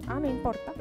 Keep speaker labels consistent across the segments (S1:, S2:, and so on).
S1: Ah, no importa.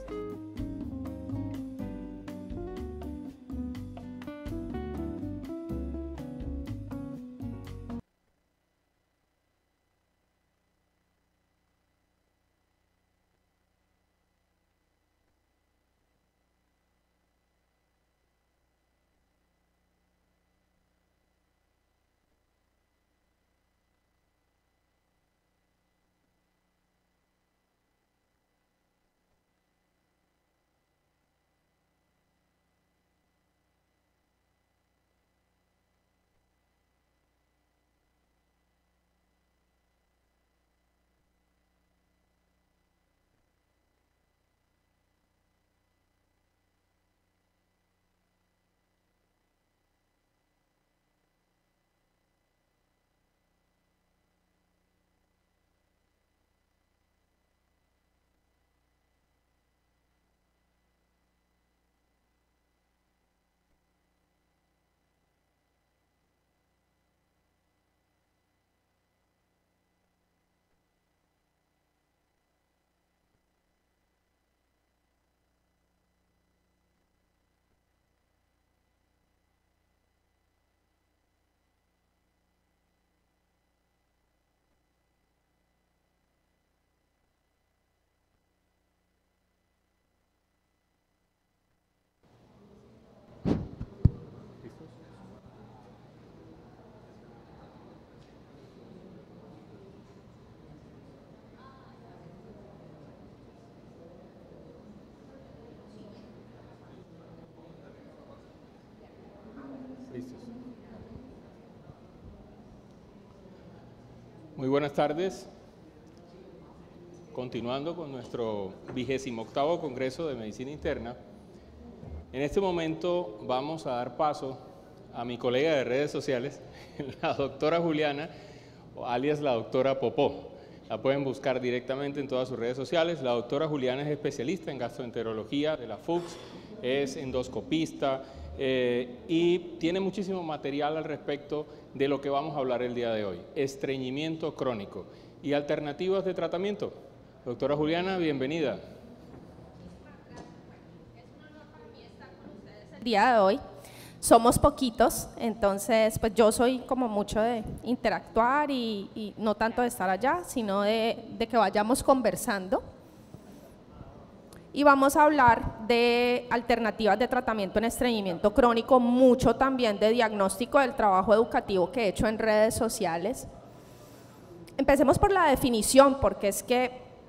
S2: Muy buenas tardes. Continuando con nuestro 28º Congreso de Medicina Interna, en este momento vamos a dar paso a mi colega de redes sociales, la doctora Juliana, alias la doctora Popó. La pueden buscar directamente en todas sus redes sociales. La doctora Juliana es especialista en gastroenterología de la FUCS, es endoscopista y tiene muchísimo material al respecto de lo que vamos a hablar el día de hoy, estreñimiento crónico y alternativas de tratamiento. Doctora Juliana, bienvenida.
S1: El día de hoy somos poquitos, entonces pues yo soy como mucho de interactuar y no tanto de estar allá, sino de que vayamos conversando. Y vamos a hablar de alternativas de tratamiento en estreñimiento crónico, mucho también de diagnóstico del trabajo educativo que he hecho en redes sociales. Empecemos por la definición, porque es que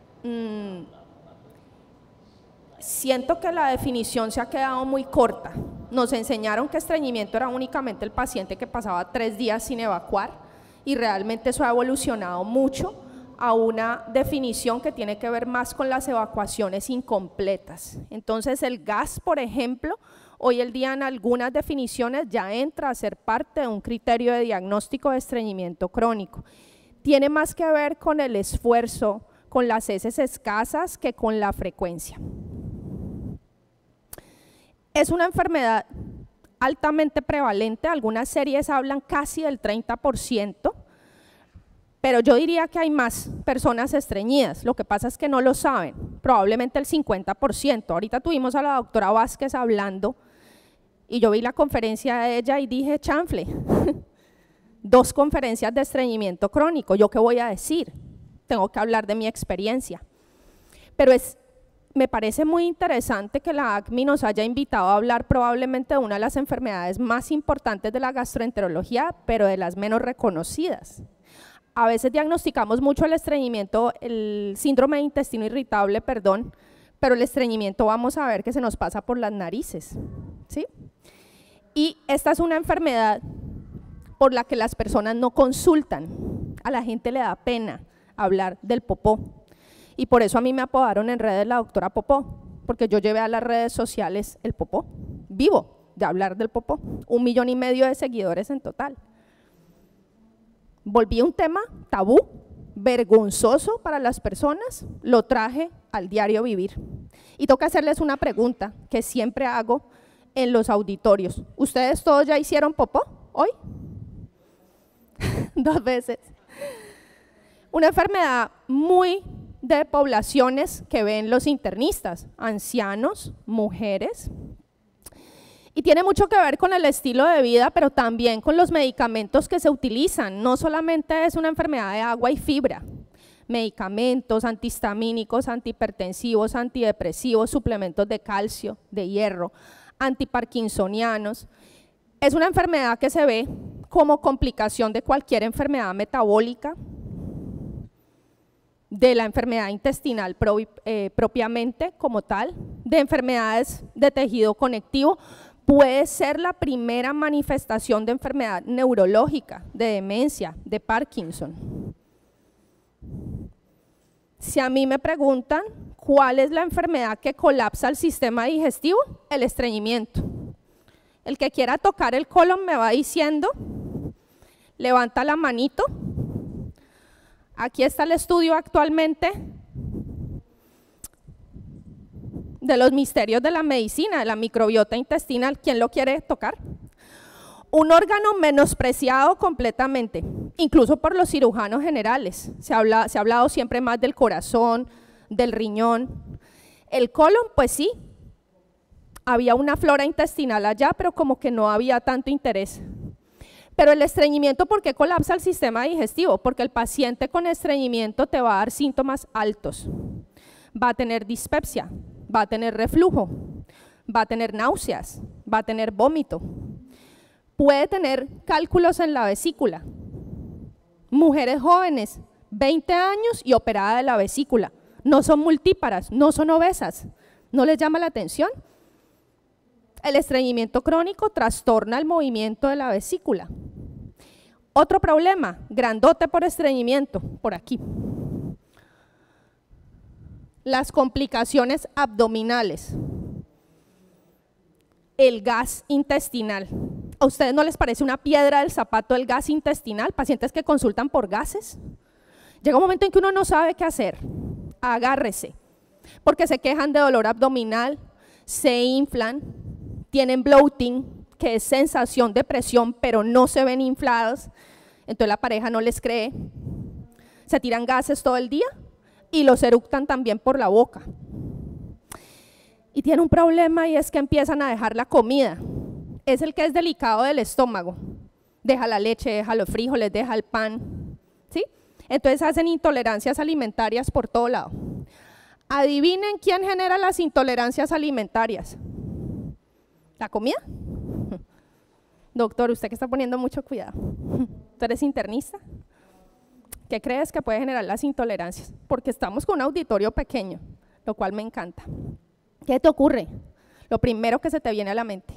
S1: siento que la definición se ha quedado muy corta. Nos enseñaron que estreñimiento era únicamente el paciente que pasaba 3 días sin evacuar y realmente eso ha evolucionado mucho a una definición que tiene que ver más con las evacuaciones incompletas. Entonces el gas, por ejemplo, hoy el día en algunas definiciones ya entra a ser parte de un criterio de diagnóstico de estreñimiento crónico. Tiene más que ver con el esfuerzo, con las heces escasas que con la frecuencia. Es una enfermedad altamente prevalente, algunas series hablan casi del 30%, pero yo diría que hay más personas estreñidas, lo que pasa es que no lo saben, probablemente el 50%. Ahorita tuvimos a la doctora Vázquez hablando y yo vi la conferencia de ella y dije, chanfle, 2 conferencias de estreñimiento crónico, ¿yo qué voy a decir? Tengo que hablar de mi experiencia. Pero me parece muy interesante que la ACMI nos haya invitado a hablar probablemente de una de las enfermedades más importantes de la gastroenterología, pero de las menos reconocidas. A veces diagnosticamos mucho el estreñimiento, el síndrome de intestino irritable, perdón, pero el estreñimiento vamos a ver que se nos pasa por las narices, ¿sí? Y esta es una enfermedad por la que las personas no consultan, a la gente le da pena hablar del popó. Y por eso a mí me apodaron en redes la doctora Popó, porque yo llevé a las redes sociales el popó, vivo de hablar del popó, 1,5 millones de seguidores en total. Volví un tema tabú, vergonzoso para las personas, lo traje al diario vivir. Y tengo que hacerles una pregunta que siempre hago en los auditorios. ¿Ustedes todos ya hicieron popó hoy? 2 veces. Una enfermedad muy de poblaciones que ven los internistas, ancianos, mujeres. Y tiene mucho que ver con el estilo de vida, pero también con los medicamentos que se utilizan. No solamente es una enfermedad de agua y fibra. Medicamentos antihistamínicos, antihipertensivos, antidepresivos, suplementos de calcio, de hierro, antiparkinsonianos. Es una enfermedad que se ve como complicación de cualquier enfermedad metabólica, de la enfermedad intestinal propiamente como tal, de enfermedades de tejido conectivo. Puede ser la primera manifestación de enfermedad neurológica, de demencia, de Parkinson. Si a mí me preguntan cuál es la enfermedad que colapsa el sistema digestivo, el estreñimiento. El que quiera tocar el colon me va diciendo, levanta la manito. Aquí está el estudio actualmente de los misterios de la medicina, de la microbiota intestinal. ¿Quién lo quiere tocar? Un órgano menospreciado completamente, incluso por los cirujanos generales. Se ha hablado siempre más del corazón, del riñón. El colon, pues sí, había una flora intestinal allá, pero como que no había tanto interés. Pero el estreñimiento, ¿por qué colapsa el sistema digestivo? Porque el paciente con estreñimiento te va a dar síntomas altos. Va a tener dispepsia, va a tener reflujo, va a tener náuseas, va a tener vómito. Puede tener cálculos en la vesícula. Mujeres jóvenes, 20 años y operada de la vesícula. No son multíparas, no son obesas. ¿No les llama la atención? El estreñimiento crónico trastorna el movimiento de la vesícula. Otro problema, grandote por estreñimiento, por aquí. Las complicaciones abdominales. El gas intestinal. ¿A ustedes no les parece una piedra del zapato el gas intestinal? Pacientes que consultan por gases. Llega un momento en que uno no sabe qué hacer. Agárrese, porque se quejan de dolor abdominal, se inflan, tienen bloating, que es sensación de presión, pero no se ven inflados, entonces la pareja no les cree, se tiran gases todo el día y los eructan también por la boca. Y tiene un problema y es que empiezan a dejar la comida, es el que es delicado del estómago, deja la leche, deja los frijoles, deja el pan, ¿sí? Entonces hacen intolerancias alimentarias por todo lado. Adivinen quién genera las intolerancias alimentarias. ¿La comida? Doctor, usted que está poniendo mucho cuidado. ¿Tú eres internista? ¿Qué crees que puede generar las intolerancias? Porque estamos con un auditorio pequeño, lo cual me encanta. ¿Qué te ocurre? Lo primero que se te viene a la mente.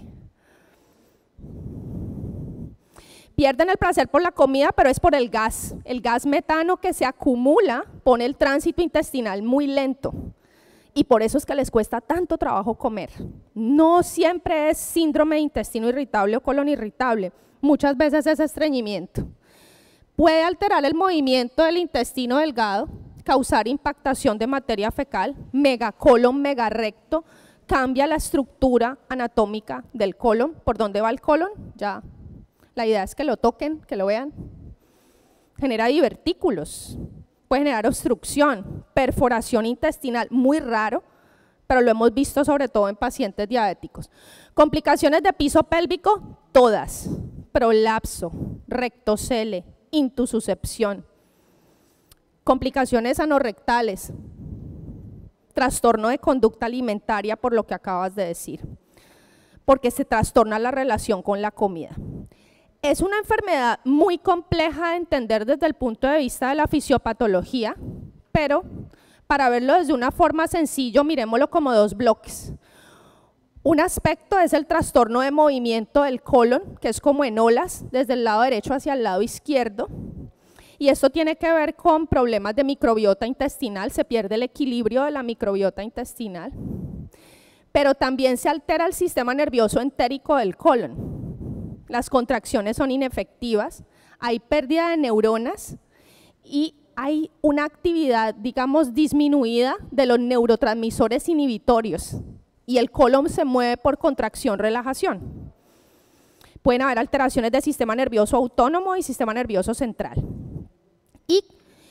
S1: Pierden el placer por la comida, pero es por el gas. El gas metano que se acumula pone el tránsito intestinal muy lento. Y por eso es que les cuesta tanto trabajo comer. No siempre es síndrome de intestino irritable o colon irritable, muchas veces es estreñimiento. Puede alterar el movimiento del intestino delgado, causar impactación de materia fecal, megacolon, megarrecto, cambia la estructura anatómica del colon. ¿Por dónde va el colon? Ya, la idea es que lo toquen, que lo vean. Genera divertículos. Puede generar obstrucción, perforación intestinal, muy raro, pero lo hemos visto sobre todo en pacientes diabéticos. Complicaciones de piso pélvico, todas. Prolapso, rectocele, intususcepción. Complicaciones anorrectales, trastorno de conducta alimentaria por lo que acabas de decir, porque se trastorna la relación con la comida. Es una enfermedad muy compleja de entender desde el punto de vista de la fisiopatología, pero para verlo desde una forma sencilla, miremoslo como dos bloques. Un aspecto es el trastorno de movimiento del colon, que es como en olas, desde el lado derecho hacia el lado izquierdo, y esto tiene que ver con problemas de microbiota intestinal, se pierde el equilibrio de la microbiota intestinal, pero también se altera el sistema nervioso entérico del colon. Las contracciones son inefectivas, hay pérdida de neuronas y hay una actividad, digamos, disminuida de los neurotransmisores inhibitorios y el colon se mueve por contracción-relajación. Pueden haber alteraciones del sistema nervioso autónomo y sistema nervioso central. Y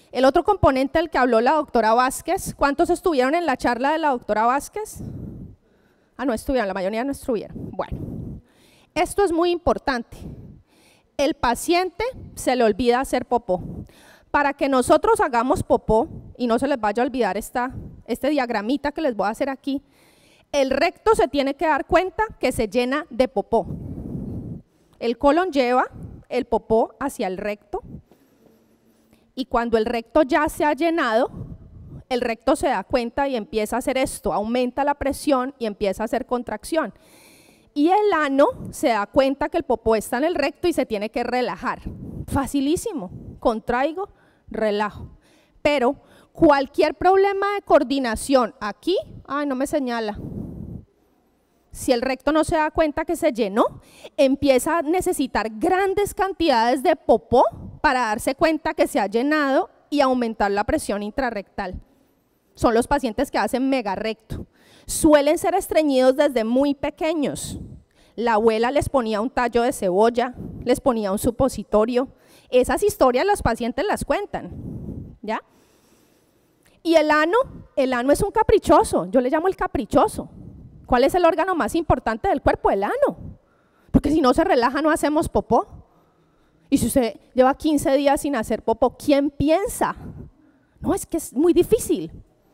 S1: El otro componente del que habló la doctora Vázquez, ¿cuántos estuvieron en la charla de la doctora Vázquez? Ah, no estuvieron, la mayoría no estuvieron. Bueno, esto es muy importante. El paciente se le olvida hacer popó. Para que nosotros hagamos popó, y no se les vaya a olvidar este diagramita que les voy a hacer aquí, el recto se tiene que dar cuenta que se llena de popó. El colon lleva el popó hacia el recto, y cuando el recto ya se ha llenado, el recto se da cuenta y empieza a hacer esto, aumenta la presión y empieza a hacer contracción. Y el ano se da cuenta que el popó está en el recto y se tiene que relajar. Facilísimo, contraigo, relajo. Pero cualquier problema de coordinación aquí, ay, no me señala. Si el recto no se da cuenta que se llenó, empieza a necesitar grandes cantidades de popó para darse cuenta que se ha llenado y aumentar la presión intrarrectal. Son los pacientes que hacen megarrecto. Suelen ser estreñidos desde muy pequeños. La abuela les ponía un tallo de cebolla, les ponía un supositorio. Esas historias los pacientes las cuentan, ¿ya? Y el ano es un caprichoso, yo le llamo el caprichoso. ¿Cuál es el órgano más importante del cuerpo? El ano. Porque si no se relaja no hacemos popó. Y si usted lleva 15 días sin hacer popó, ¿quién piensa? No, es que es muy difícil.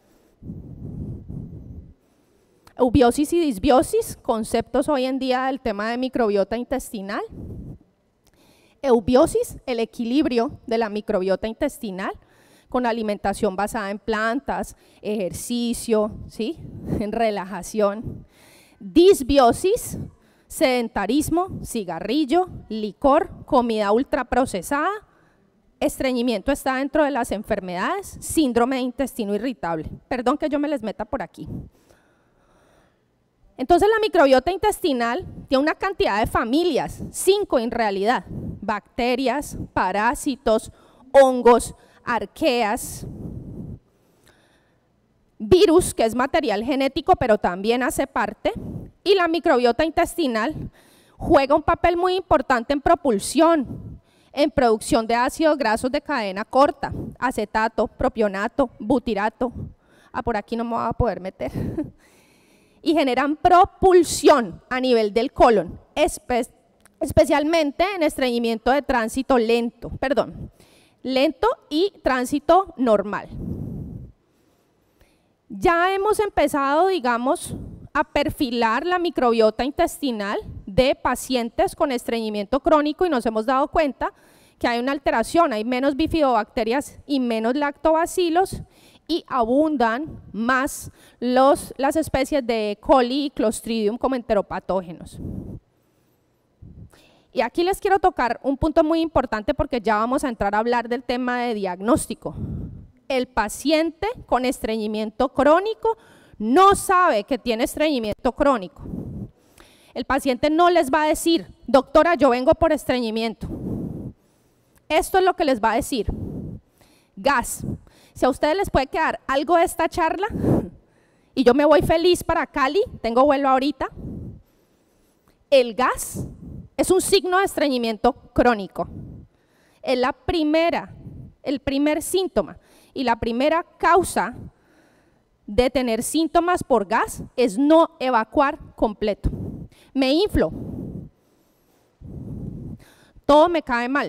S1: Eubiosis y disbiosis, conceptos hoy en día del tema de microbiota intestinal. Eubiosis, el equilibrio de la microbiota intestinal con alimentación basada en plantas, ejercicio, ¿sí? En relajación. Disbiosis, sedentarismo, cigarrillo, licor, comida ultraprocesada. Estreñimiento está dentro de las enfermedades, síndrome de intestino irritable. Perdón que yo me les meta por aquí. Entonces la microbiota intestinal tiene una cantidad de familias, 5 en realidad, bacterias, parásitos, hongos, arqueas, virus, que es material genético pero también hace parte, y la microbiota intestinal juega un papel muy importante en propulsión, en producción de ácidos grasos de cadena corta, acetato, propionato, butirato, por aquí no me voy a poder meter, y generan propulsión a nivel del colon, especialmente en estreñimiento de tránsito lento, lento y tránsito normal. Ya hemos empezado, digamos, a perfilar la microbiota intestinal de pacientes con estreñimiento crónico y nos hemos dado cuenta que hay una alteración, hay menos bifidobacterias y menos lactobacilos y abundan más las especies de E. coli y Clostridium como enteropatógenos. Y aquí les quiero tocar un punto muy importante porque ya vamos a entrar a hablar del tema de diagnóstico. El paciente con estreñimiento crónico no sabe que tiene estreñimiento crónico. El paciente no les va a decir, doctora, yo vengo por estreñimiento. Esto es lo que les va a decir. Gas. Si a ustedes les puede quedar algo de esta charla y yo me voy feliz para Cali, tengo vuelo ahorita, el gas es un signo de estreñimiento crónico. Es el primer síntoma y la primera causa de tener síntomas por gas es no evacuar completo. Me inflo, todo me cae mal.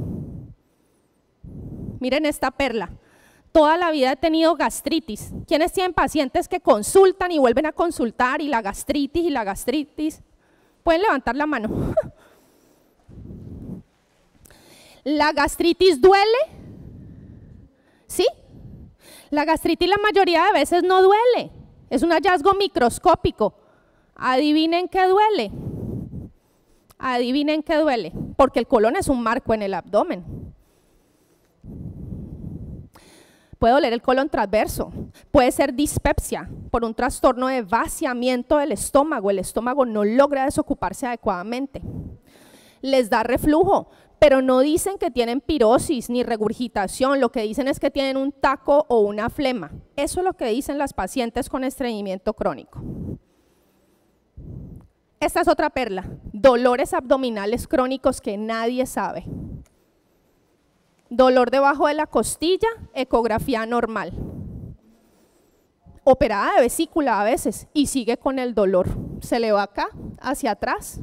S1: Miren esta perla. Toda la vida he tenido gastritis. ¿Quiénes tienen pacientes que consultan y vuelven a consultar y la gastritis? Pueden levantar la mano. ¿La gastritis duele? ¿Sí? La gastritis la mayoría de veces no duele. Es un hallazgo microscópico. Adivinen qué duele. Adivinen qué duele. Porque el colon es un marco en el abdomen. Puede doler el colon transverso, puede ser dispepsia por un trastorno de vaciamiento del estómago, el estómago no logra desocuparse adecuadamente. Les da reflujo, pero no dicen que tienen pirosis ni regurgitación, lo que dicen es que tienen un taco o una flema. Eso es lo que dicen las pacientes con estreñimiento crónico. Esta es otra perla, dolores abdominales crónicos que nadie sabe. dolor debajo de la costilla, ecografía normal. Operada de vesícula a veces y sigue con el dolor. Se le va acá, hacia atrás.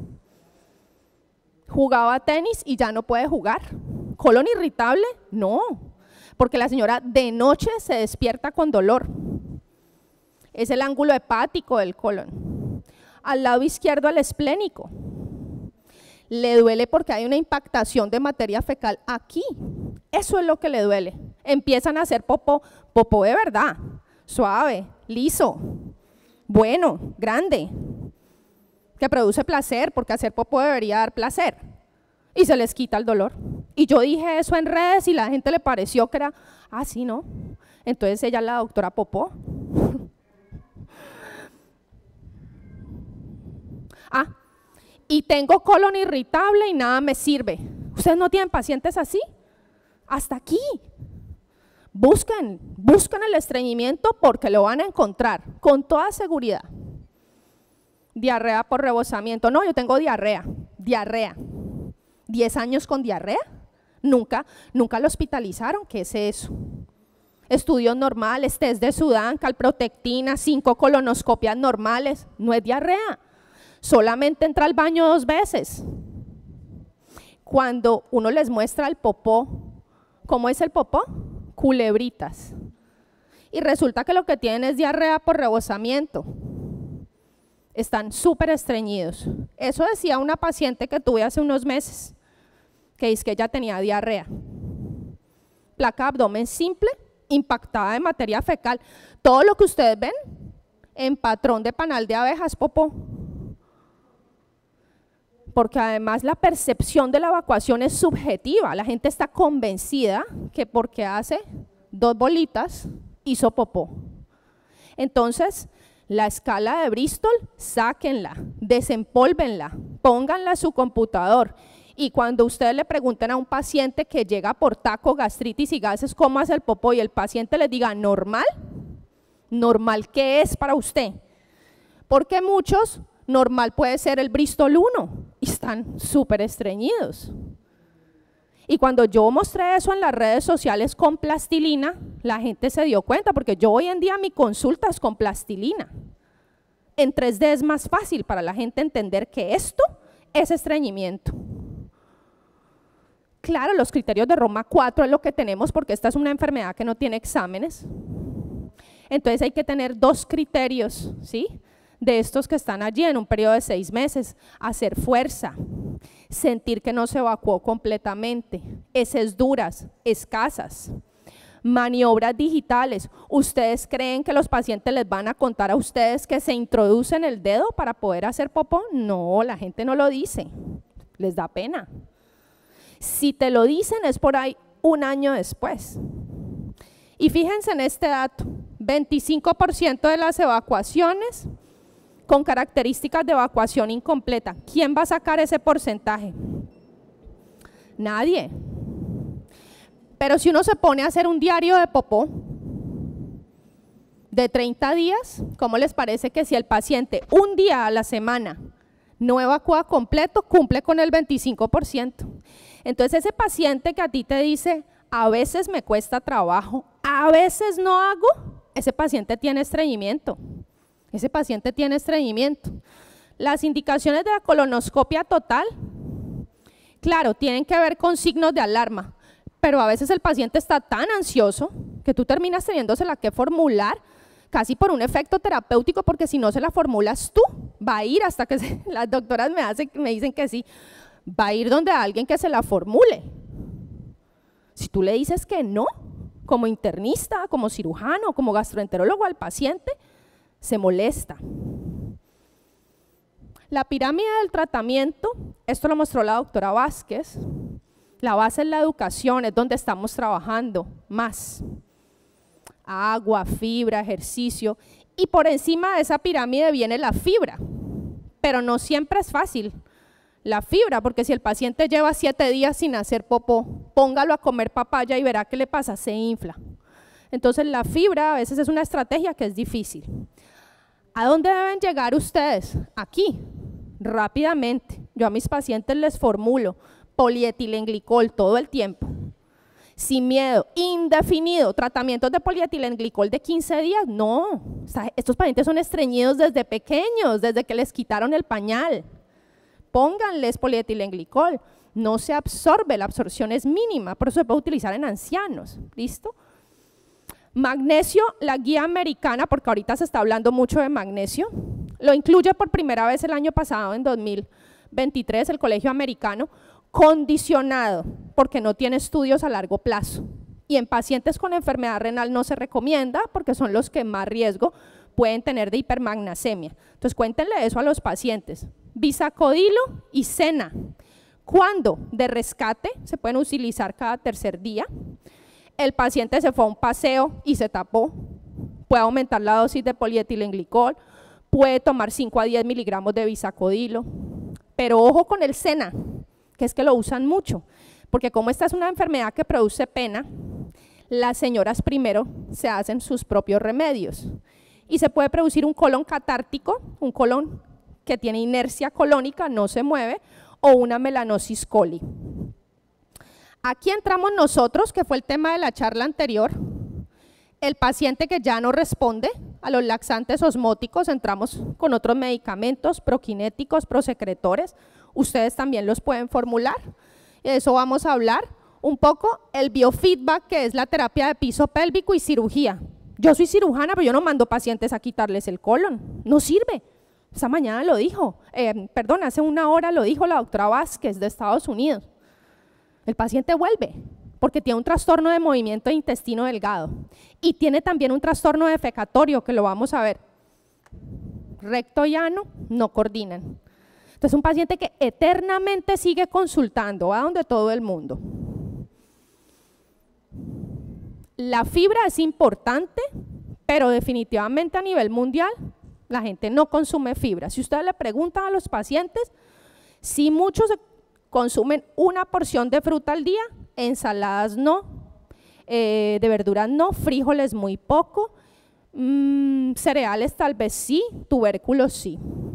S1: Jugaba tenis y ya no puede jugar. ¿Colon irritable? No, porque la señora de noche se despierta con dolor. Es el ángulo hepático del colon. Al lado izquierdo, el esplénico. Le duele porque hay una impactación de materia fecal aquí. Eso es lo que le duele. Empiezan a hacer popó, popó de verdad, suave, liso, bueno, grande, que produce placer, porque hacer popó debería dar placer. Y se les quita el dolor. Y yo dije eso en redes y la gente le pareció que era, ah, sí, ¿no? Entonces ella es la doctora popó. Ah, y tengo colon irritable y nada me sirve. ¿Ustedes no tienen pacientes así? Hasta aquí. Busquen el estreñimiento porque lo van a encontrar con toda seguridad. Diarrea por rebosamiento. No, yo tengo diarrea. 10 años con diarrea. Nunca lo hospitalizaron. ¿Qué es eso? Estudios normales, test de Sudán, calprotectina, 5 colonoscopias normales. No es diarrea. Solamente entra al baño 2 veces. Cuando uno les muestra el popó, ¿cómo es el popó? Culebritas. Y resulta que lo que tienen es diarrea por rebosamiento. Están súper estreñidos. Eso decía una paciente que tuve hace unos meses, que dice que ella tenía diarrea. Placa de abdomen simple, impactada de materia fecal. Todo lo que ustedes ven en patrón de panal de abejas, popó. Porque además la percepción de la evacuación es subjetiva. La gente está convencida que porque hace 2 bolitas, hizo popó. Entonces, la escala de Bristol, sáquenla, desempólvenla, pónganla a su computador. Y cuando ustedes le pregunten a un paciente que llega por taco, gastritis y gases, ¿cómo hace el popó? Y el paciente les diga, ¿normal? ¿Normal qué es para usted? Porque muchos, normal puede ser el Bristol 1 y están súper estreñidos. Y cuando yo mostré eso en las redes sociales con plastilina, la gente se dio cuenta, porque yo hoy en día mi consulta es con plastilina. En 3D es más fácil para la gente entender que esto es estreñimiento. Claro, los criterios de Roma 4 es lo que tenemos porque esta es una enfermedad que no tiene exámenes. Entonces hay que tener 2 criterios, ¿sí? De estos que están allí en un periodo de 6 meses. Hacer fuerza, sentir que no se evacuó completamente, heces duras, escasas, maniobras digitales. ¿Ustedes creen que los pacientes les van a contar a ustedes que se introducen el dedo para poder hacer popó? No, la gente no lo dice, les da pena. Si te lo dicen es por ahí 1 año después. Y fíjense en este dato, 25% de las evacuaciones con características de evacuación incompleta. ¿Quién va a sacar ese porcentaje? Nadie. Pero si uno se pone a hacer un diario de popó de 30 días, ¿cómo les parece que si el paciente un día a la semana no evacúa completo, cumple con el 25%? Entonces ese paciente que a ti te dice, a veces me cuesta trabajo, a veces no hago, ese paciente tiene estreñimiento. Ese paciente tiene estreñimiento. Las indicaciones de la colonoscopia total, claro, tienen que ver con signos de alarma, pero a veces el paciente está tan ansioso que tú terminas teniéndosela que formular casi por un efecto terapéutico, porque si no se la formulas tú, va a ir hasta que las doctoras me dicen que sí, va a ir donde alguien que se la formule. Si tú le dices que no, como internista, como cirujano, como gastroenterólogo al paciente, se molesta. La pirámide del tratamiento, esto lo mostró la doctora Vázquez, la base es la educación, es donde estamos trabajando más. Agua, fibra, ejercicio, y por encima de esa pirámide viene la fibra, pero no siempre es fácil la fibra, porque si el paciente lleva 7 días sin hacer popó, póngalo a comer papaya y verá qué le pasa, se infla. Entonces la fibra a veces es una estrategia que es difícil. ¿A dónde deben llegar ustedes? Aquí, rápidamente. Yo a mis pacientes les formulo polietilenglicol todo el tiempo. sin miedo, indefinido, tratamientos de polietilenglicol de 15 días, no. O sea, estos pacientes son estreñidos desde pequeños, desde que les quitaron el pañal. Pónganles polietilenglicol, no se absorbe, la absorción es mínima, por eso se puede utilizar en ancianos, ¿listo? Magnesio, la guía americana, porque ahorita se está hablando mucho de magnesio, lo incluye por primera vez el año pasado, en 2023, el Colegio Americano, condicionado, porque no tiene estudios a largo plazo. Y en pacientes con enfermedad renal no se recomienda, porque son los que más riesgo pueden tener de hipermagnesemia. Entonces cuéntenle eso a los pacientes. Bisacodilo y sena. ¿Cuándo? De rescate, se pueden utilizar cada tercer día. El paciente se fue a un paseo y se tapó, puede aumentar la dosis de polietilenglicol, puede tomar 5 a 10 miligramos de bisacodilo, pero ojo con el sena, que es que lo usan mucho, porque como esta es una enfermedad que produce pena, las señoras primero se hacen sus propios remedios y se puede producir un colon catártico, un colon que tiene inercia colónica, no se mueve, o una melanosis coli. Aquí entramos nosotros, que fue el tema de la charla anterior, el paciente que ya no responde a los laxantes osmóticos, entramos con otros medicamentos, proquinéticos, prosecretores, ustedes también los pueden formular, de eso vamos a hablar un poco, el biofeedback, que es la terapia de piso pélvico y cirugía. Yo soy cirujana, pero yo no mando pacientes a quitarles el colon, no sirve. Esta mañana lo dijo, hace una hora lo dijo la doctora Vázquez de Estados Unidos. El paciente vuelve porque tiene un trastorno de movimiento de intestino delgado y tiene también un trastorno defecatorio, que lo vamos a ver. Recto y ano no coordinan. Entonces, un paciente que eternamente sigue consultando, va donde todo el mundo. La fibra es importante, pero definitivamente a nivel mundial la gente no consume fibra. Si ustedes le preguntan a los pacientes, si muchos consumen una porción de fruta al día, ensaladas no, de verduras no, frijoles muy poco, cereales tal vez sí, tubérculos sí.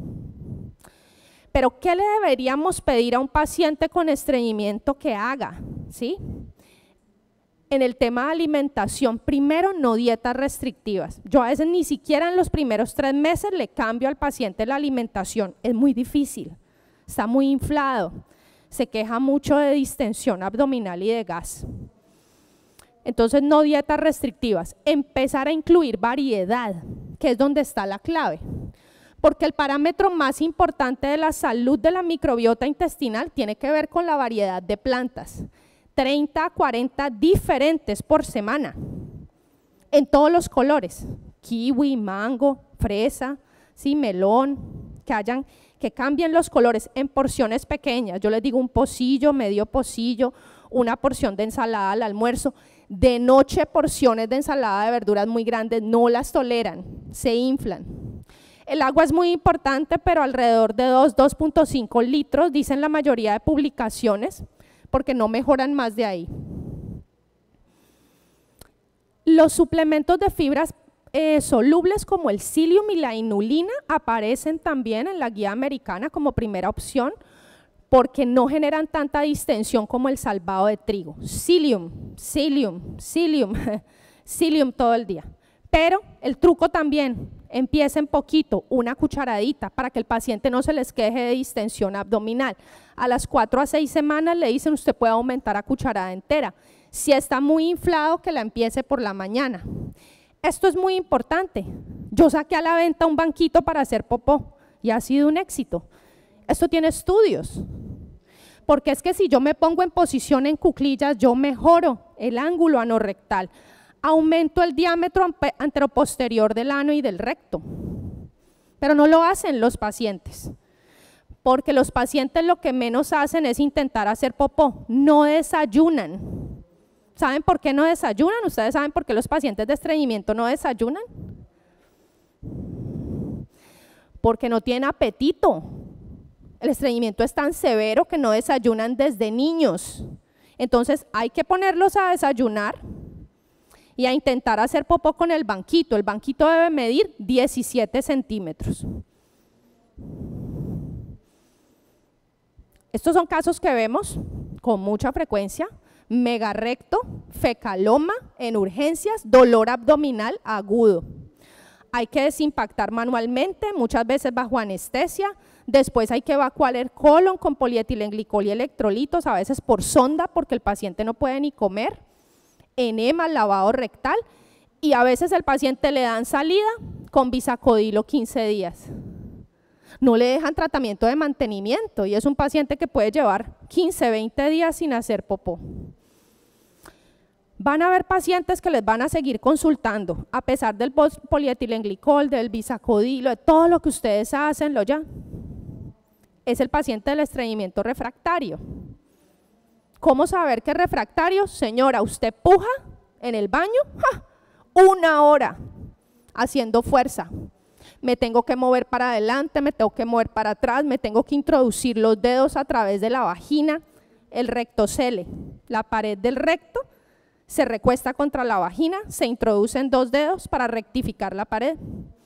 S1: Pero ¿qué le deberíamos pedir a un paciente con estreñimiento que haga? ¿Sí? En el tema de alimentación, primero, no dietas restrictivas. Yo a veces ni siquiera en los primeros 3 meses le cambio al paciente la alimentación, es muy difícil, está muy inflado, se queja mucho de distensión abdominal y de gas. Entonces, no dietas restrictivas, empezar a incluir variedad, que es donde está la clave. Porque el parámetro más importante de la salud de la microbiota intestinal tiene que ver con la variedad de plantas. 30 a 40 diferentes por semana, en todos los colores, kiwi, mango, fresa, ¿sí? Melón, que cambien los colores en porciones pequeñas. Yo les digo un pocillo, medio pocillo, una porción de ensalada al almuerzo. De noche, porciones de ensalada de verduras muy grandes, no las toleran, se inflan. El agua es muy importante, pero alrededor de 2.5 litros, dicen la mayoría de publicaciones, porque no mejoran más de ahí. Los suplementos de fibras solubles como el psyllium y la inulina aparecen también en la guía americana como primera opción, porque no generan tanta distensión como el salvado de trigo. Psyllium, psyllium, psyllium, psyllium todo el día. Pero el truco también, empiecen poquito, una cucharadita, para que el paciente no se les queje de distensión abdominal. A las 4 a 6 semanas le dicen usted puede aumentar a cucharada entera. Si está muy inflado, que la empiece por la mañana. Esto es muy importante. Yo saqué a la venta un banquito para hacer popó y ha sido un éxito. Esto tiene estudios. Porque es que si yo me pongo en posición en cuclillas, yo mejoro el ángulo anorrectal. Aumento el diámetro anteroposterior del ano y del recto, pero no lo hacen los pacientes, porque los pacientes lo que menos hacen es intentar hacer popó, no desayunan. ¿Saben por qué no desayunan? ¿Ustedes saben por qué los pacientes de estreñimiento no desayunan? Porque no tienen apetito. El estreñimiento es tan severo que no desayunan desde niños, entonces hay que ponerlos a desayunar y a intentar hacer popó con el banquito. El banquito debe medir 17 centímetros. Estos son casos que vemos con mucha frecuencia, megarrecto, fecaloma en urgencias, dolor abdominal agudo. Hay que desimpactar manualmente, muchas veces bajo anestesia. Después hay que evacuar el colon con polietilenglicol y electrolitos, a veces por sonda porque el paciente no puede ni comer. Enema, lavado rectal, y a veces el paciente le dan salida con bisacodilo 15 días. No le dejan tratamiento de mantenimiento y es un paciente que puede llevar 15, 20 días sin hacer popó. Van a haber pacientes que les van a seguir consultando, a pesar del polietilenglicol, del bisacodilo, de todo lo que ustedes hacen, es el paciente del estreñimiento refractario. ¿Cómo saber que es refractario? Señora, usted puja en el baño, ¡ja!, 1 hora haciendo fuerza. Me tengo que mover para adelante, me tengo que mover para atrás, me tengo que introducir los dedos a través de la vagina, el rectocele, la pared del recto, se recuesta contra la vagina, se introducen 2 dedos para rectificar la pared.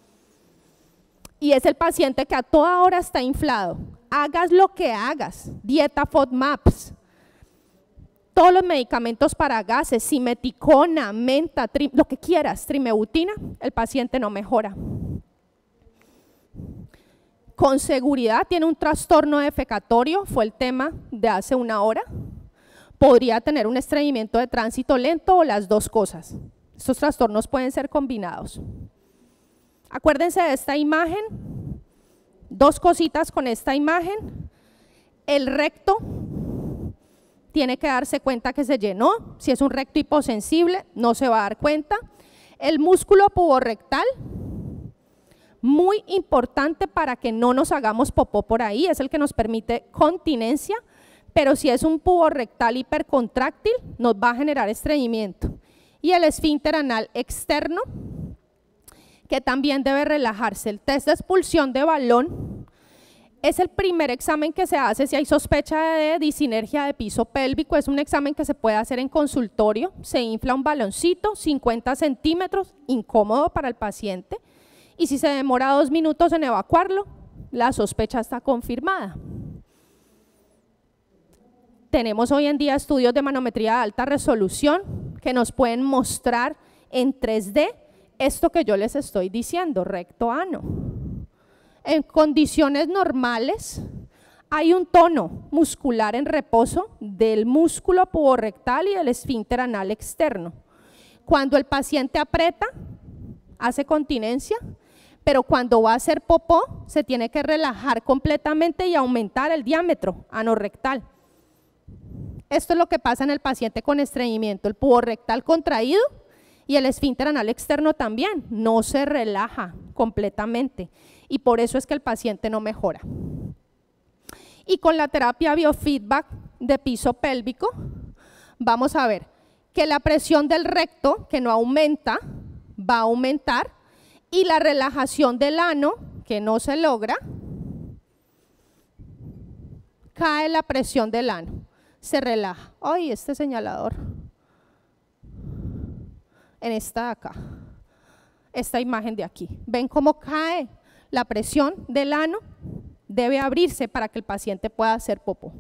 S1: Y es el paciente que a toda hora está inflado. Hagas lo que hagas, dieta FODMAPs, todos los medicamentos para gases, simeticona, menta, lo que quieras, trimebutina, el paciente no mejora. Con seguridad tiene un trastorno defecatorio, fue el tema de hace 1 hora. Podría tener un estreñimiento de tránsito lento o las 2 cosas. Estos trastornos pueden ser combinados. Acuérdense de esta imagen, 2 cositas con esta imagen. El recto tiene que darse cuenta que se llenó, si es un recto hiposensible no se va a dar cuenta. El músculo puborectal, muy importante para que no nos hagamos popó por ahí, es el que nos permite continencia, pero si es un puborectal hipercontráctil nos va a generar estreñimiento. Y el esfínter anal externo, que también debe relajarse. El test de expulsión de balón es el primer examen que se hace si hay sospecha de disinergia de piso pélvico. Es un examen que se puede hacer en consultorio. Se infla un baloncito, 50 centímetros, incómodo para el paciente. Y si se demora 2 minutos en evacuarlo, la sospecha está confirmada. Tenemos hoy en día estudios de manometría de alta resolución que nos pueden mostrar en 3D esto que yo les estoy diciendo, recto ano. En condiciones normales hay un tono muscular en reposo del músculo puborectal y del esfínter anal externo. Cuando el paciente aprieta, hace continencia, pero cuando va a hacer popó, se tiene que relajar completamente y aumentar el diámetro anorrectal. Esto es lo que pasa en el paciente con estreñimiento, el puborectal contraído y el esfínter anal externo también, no se relaja completamente y por eso es que el paciente no mejora. Y con la terapia biofeedback de piso pélvico, vamos a ver que la presión del recto, que no aumenta, va a aumentar y la relajación del ano, que no se logra, cae la presión del ano, se relaja. ¡Ay, este señalador! En esta de acá, esta imagen de aquí. ¿Ven cómo cae la presión del ano? Debe abrirse para que el paciente pueda hacer popó.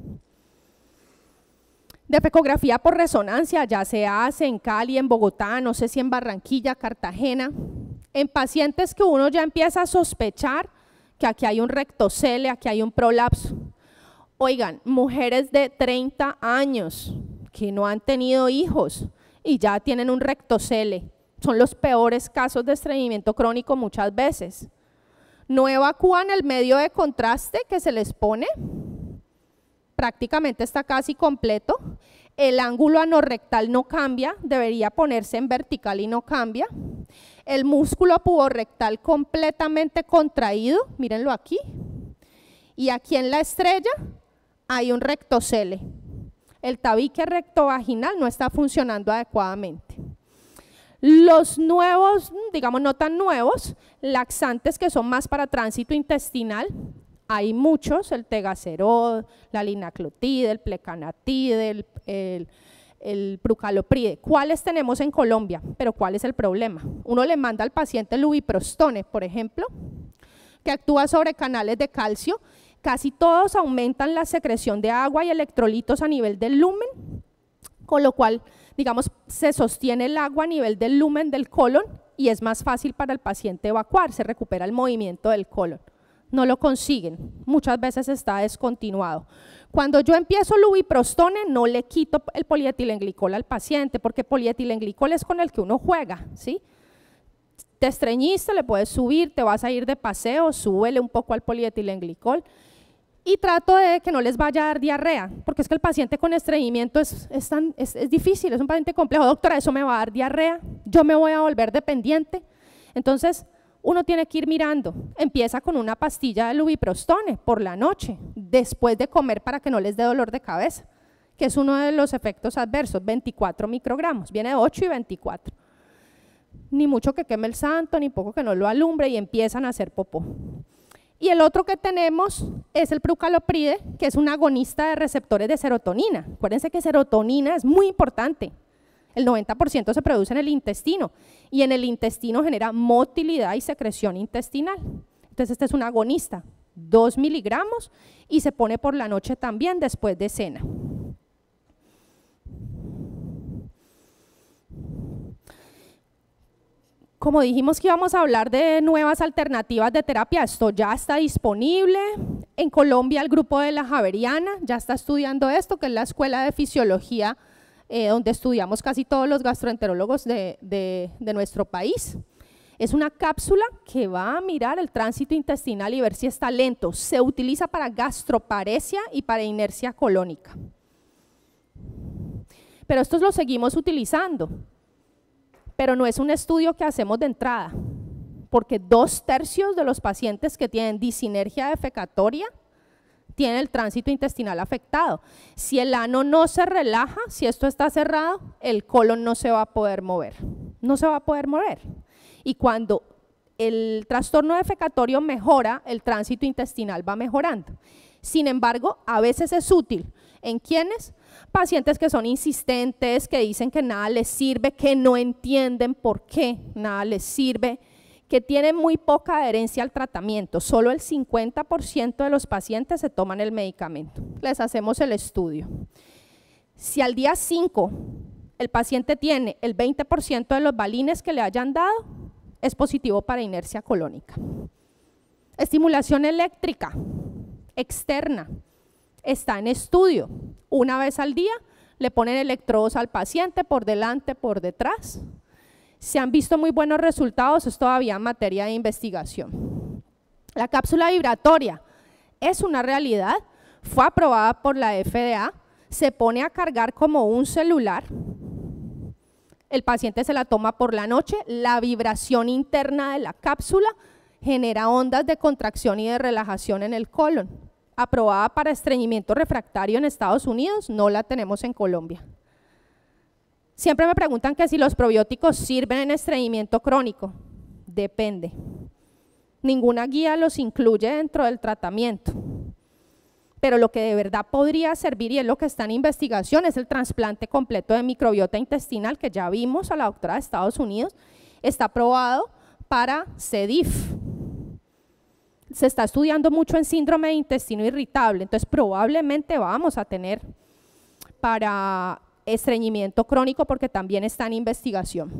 S1: Defecografía por resonancia ya se hace en Cali, en Bogotá, no sé si en Barranquilla, Cartagena. En pacientes que uno ya empieza a sospechar que aquí hay un rectocele, aquí hay un prolapso. Oigan, mujeres de 30 años que no han tenido hijos y ya tienen un rectocele. Son los peores casos de estreñimiento crónico muchas veces. No evacúan el medio de contraste que se les pone, prácticamente está casi completo. El ángulo anorrectal no cambia, debería ponerse en vertical y no cambia. El músculo puborectal completamente contraído, mírenlo aquí. Y aquí en la estrella hay un rectocele. El tabique rectovaginal no está funcionando adecuadamente. Los nuevos, digamos no tan nuevos, laxantes que son más para tránsito intestinal, hay muchos, el tegacerol, la linaclotide, el plecanatide, el prucalopride. ¿Cuáles tenemos en Colombia? Pero ¿cuál es el problema? Uno le manda al paciente el lubiprostone, por ejemplo, que actúa sobre canales de calcio. Casi todos aumentan la secreción de agua y electrolitos a nivel del lumen, con lo cual, digamos, se sostiene el agua a nivel del lumen del colon y es más fácil para el paciente evacuar, se recupera el movimiento del colon. No lo consiguen, muchas veces está descontinuado. Cuando yo empiezo lubiprostone, no le quito el polietilenglicol al paciente, porque polietilenglicol es con el que uno juega, ¿sí? Te estreñiste, le puedes subir, te vas a ir de paseo, súbele un poco al polietilenglicol y trato de que no les vaya a dar diarrea, porque es que el paciente con estreñimiento es difícil, es un paciente complejo. Doctora, eso me va a dar diarrea, yo me voy a volver dependiente. Entonces, uno tiene que ir mirando, empieza con una pastilla de lubiprostone por la noche, después de comer para que no les dé dolor de cabeza, que es uno de los efectos adversos, 24 microgramos, viene de 8 y 24. Ni mucho que queme el santo, ni poco que no lo alumbre y empiezan a hacer popó. Y el otro que tenemos es el prucalopride, que es un agonista de receptores de serotonina. Acuérdense que serotonina es muy importante. El 90% se produce en el intestino y en el intestino genera motilidad y secreción intestinal. Entonces este es un agonista, 2 miligramos y se pone por la noche también después de cena. Como dijimos que íbamos a hablar de nuevas alternativas de terapia, esto ya está disponible. En Colombia el grupo de la Javeriana ya está estudiando esto, que es la escuela de fisiología donde estudiamos casi todos los gastroenterólogos de nuestro país. Es una cápsula que va a mirar el tránsito intestinal y ver si está lento. Se utiliza para gastroparesia y para inercia colónica. Pero estos los seguimos utilizando. Pero no es un estudio que hacemos de entrada, porque 2/3 de los pacientes que tienen disinergia defecatoria tienen el tránsito intestinal afectado. Si el ano no se relaja, si esto está cerrado, el colon no se va a poder mover, no se va a poder mover. Y cuando el trastorno defecatorio mejora, el tránsito intestinal va mejorando. Sin embargo, a veces es útil. ¿En quiénes? Pacientes que son insistentes, que dicen que nada les sirve, que no entienden por qué nada les sirve, que tienen muy poca adherencia al tratamiento. Solo el 50% de los pacientes se toman el medicamento. Les hacemos el estudio. Si al día 5 el paciente tiene el 20% de los balines que le hayan dado, es positivo para inercia colónica. Estimulación eléctrica externa. Está en estudio. Una vez al día le ponen electrodos al paciente por delante, por detrás. Se han visto muy buenos resultados, es todavía en materia de investigación. La cápsula vibratoria es una realidad, fue aprobada por la FDA, se pone a cargar como un celular. El paciente se la toma por la noche, la vibración interna de la cápsula genera ondas de contracción y de relajación en el colon. Aprobada para estreñimiento refractario en Estados Unidos, no la tenemos en Colombia. Siempre me preguntan que si los probióticos sirven en estreñimiento crónico. Depende. Ninguna guía los incluye dentro del tratamiento. Pero lo que de verdad podría servir, y es lo que está en investigación, es el trasplante completo de microbiota intestinal, que ya vimos a la doctora de Estados Unidos, está aprobado para C. diff. Se está estudiando mucho en síndrome de intestino irritable, entonces probablemente vamos a tener para estreñimiento crónico porque también está en investigación.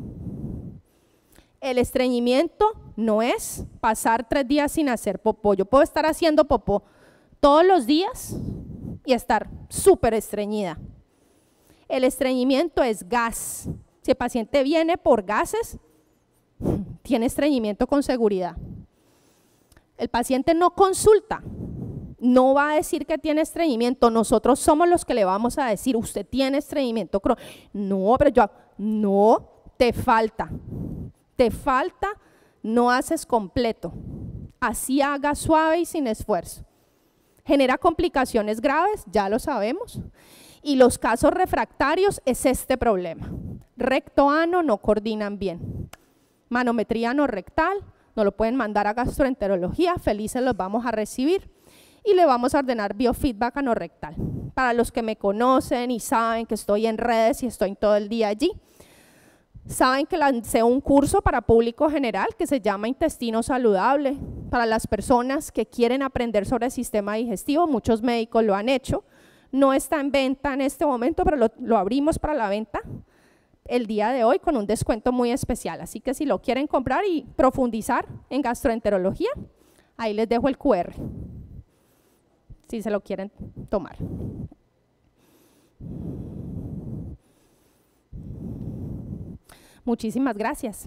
S1: El estreñimiento no es pasar 3 días sin hacer popó. Yo puedo estar haciendo popó todos los días y estar súper estreñida. El estreñimiento es gas. Si el paciente viene por gases, tiene estreñimiento con seguridad. El paciente no consulta, no va a decir que tiene estreñimiento, nosotros somos los que le vamos a decir, usted tiene estreñimiento crónico. No, pero no, te falta, no haces completo, así haga suave y sin esfuerzo. Genera complicaciones graves, ya lo sabemos, y los casos refractarios es este problema. Recto-ano no coordinan bien, manometría no rectal, nos lo pueden mandar a gastroenterología, felices los vamos a recibir y le vamos a ordenar biofeedback anorrectal. Para los que me conocen y saben que estoy en redes y estoy todo el día allí, saben que lancé un curso para público general que se llama Intestino Saludable, para las personas que quieren aprender sobre el sistema digestivo, muchos médicos lo han hecho, No está en venta en este momento, pero lo abrimos para la venta el día de hoy con un descuento muy especial. Así que si lo quieren comprar y profundizar en gastroenterología, ahí les dejo el QR, si se lo quieren tomar. Muchísimas gracias.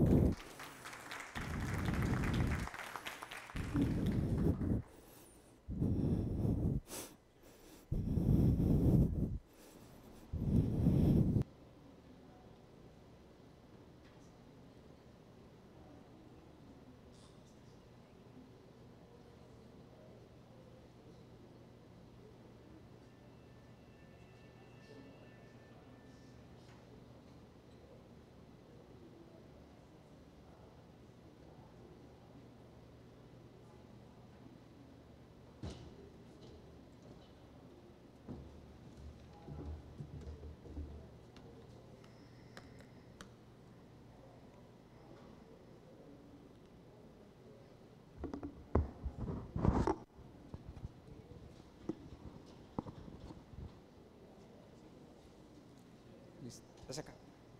S3: Acá.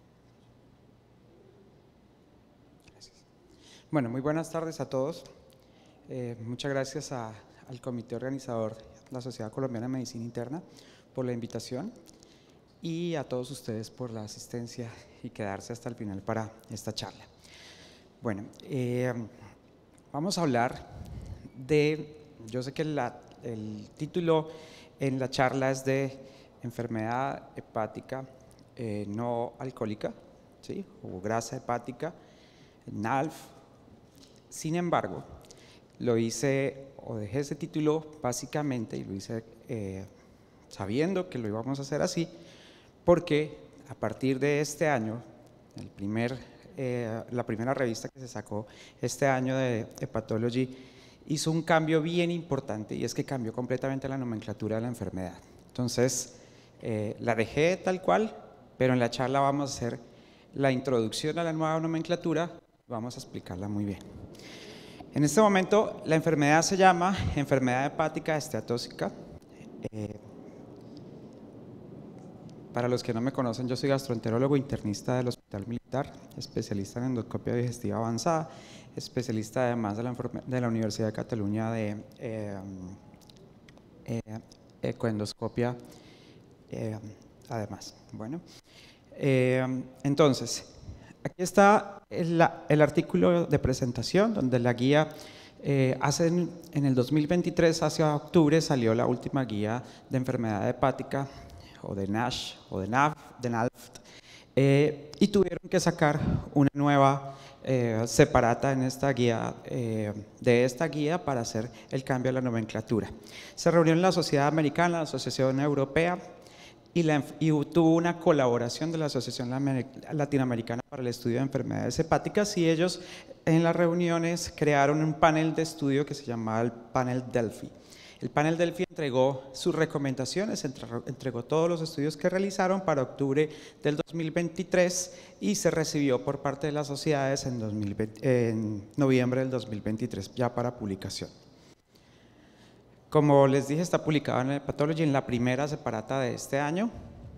S3: Gracias. Bueno, muy buenas tardes a todos. Muchas gracias al comité organizador, la Sociedad Colombiana de Medicina Interna, por la invitación y a todos ustedes por la asistencia y quedarse hasta el final para esta charla. Bueno, vamos a hablar yo sé que el título en la charla es de enfermedad hepática no alcohólica, ¿sí? O grasa hepática, NALF. Sin embargo, lo hice o dejé ese título básicamente, y lo hice sabiendo que lo íbamos a hacer así, porque a partir de este año, la primera revista que se sacó este año de Hepatology hizo un cambio bien importante, y es que cambió completamente la nomenclatura de la enfermedad. Entonces, la dejé tal cual, pero en la charla vamos a hacer la introducción a la nueva nomenclatura, vamos a explicarla muy bien. En este momento la enfermedad se llama enfermedad hepática esteatóxica. Para los que no me conocen, yo soy gastroenterólogo internista del Hospital Militar, especialista en endoscopia digestiva avanzada, especialista además de la Universidad de Cataluña de ecoendoscopia además. Bueno, entonces, aquí está el artículo de presentación, donde la guía, en el 2023, hacia octubre, salió la última guía de enfermedad hepática, o de NASH, o de NALF, y tuvieron que sacar una nueva separata en esta guía, de esta guía, para hacer el cambio de la nomenclatura. Se reunió en la Sociedad Americana, la Asociación Europea, y tuvo una colaboración de la Asociación Latinoamericana para el Estudio de Enfermedades Hepáticas, y ellos en las reuniones crearon un panel de estudio que se llamaba el Panel Delphi. El Panel Delphi entregó sus recomendaciones, entregó todos los estudios que realizaron para octubre del 2023, y se recibió por parte de las sociedades en noviembre del 2023 ya para publicación. Como les dije, está publicado en Hepatology, en la primera separata de este año,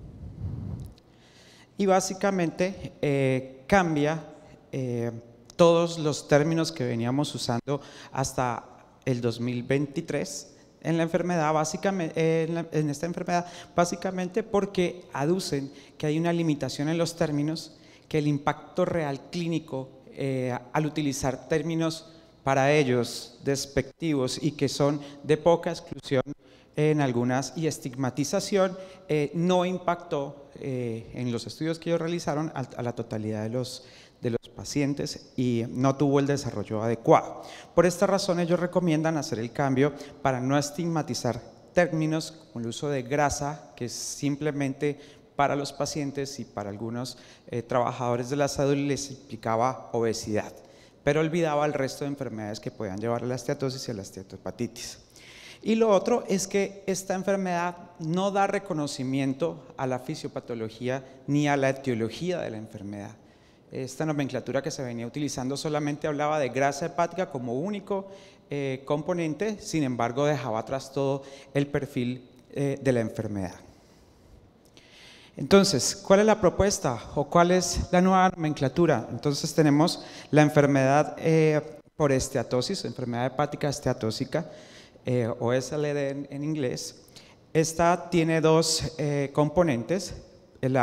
S3: y básicamente cambia todos los términos que veníamos usando hasta el 2023 en la enfermedad, básicamente, en esta enfermedad, básicamente porque aducen que hay una limitación en los términos, que el impacto real clínico al utilizar términos para ellos despectivos y que son de poca exclusión en algunas y estigmatización, no impactó en los estudios que ellos realizaron a la totalidad de los pacientes, y no tuvo el desarrollo adecuado. Por esta razón ellos recomiendan hacer el cambio para no estigmatizar términos como el uso de grasa, que es simplemente para los pacientes y para algunos trabajadores de la salud les implicaba obesidad, pero olvidaba el resto de enfermedades que podían llevar a la esteatosis y a la esteatohepatitis. Y lo otro es que esta enfermedad no da reconocimiento a la fisiopatología ni a la etiología de la enfermedad. Esta nomenclatura que se venía utilizando solamente hablaba de grasa hepática como único componente, sin embargo dejaba atrás todo el perfil de la enfermedad. Entonces, ¿cuál es la propuesta o cuál es la nueva nomenclatura? Entonces tenemos la enfermedad por esteatosis, enfermedad hepática esteatósica, o SLD en inglés. Esta tiene dos componentes: la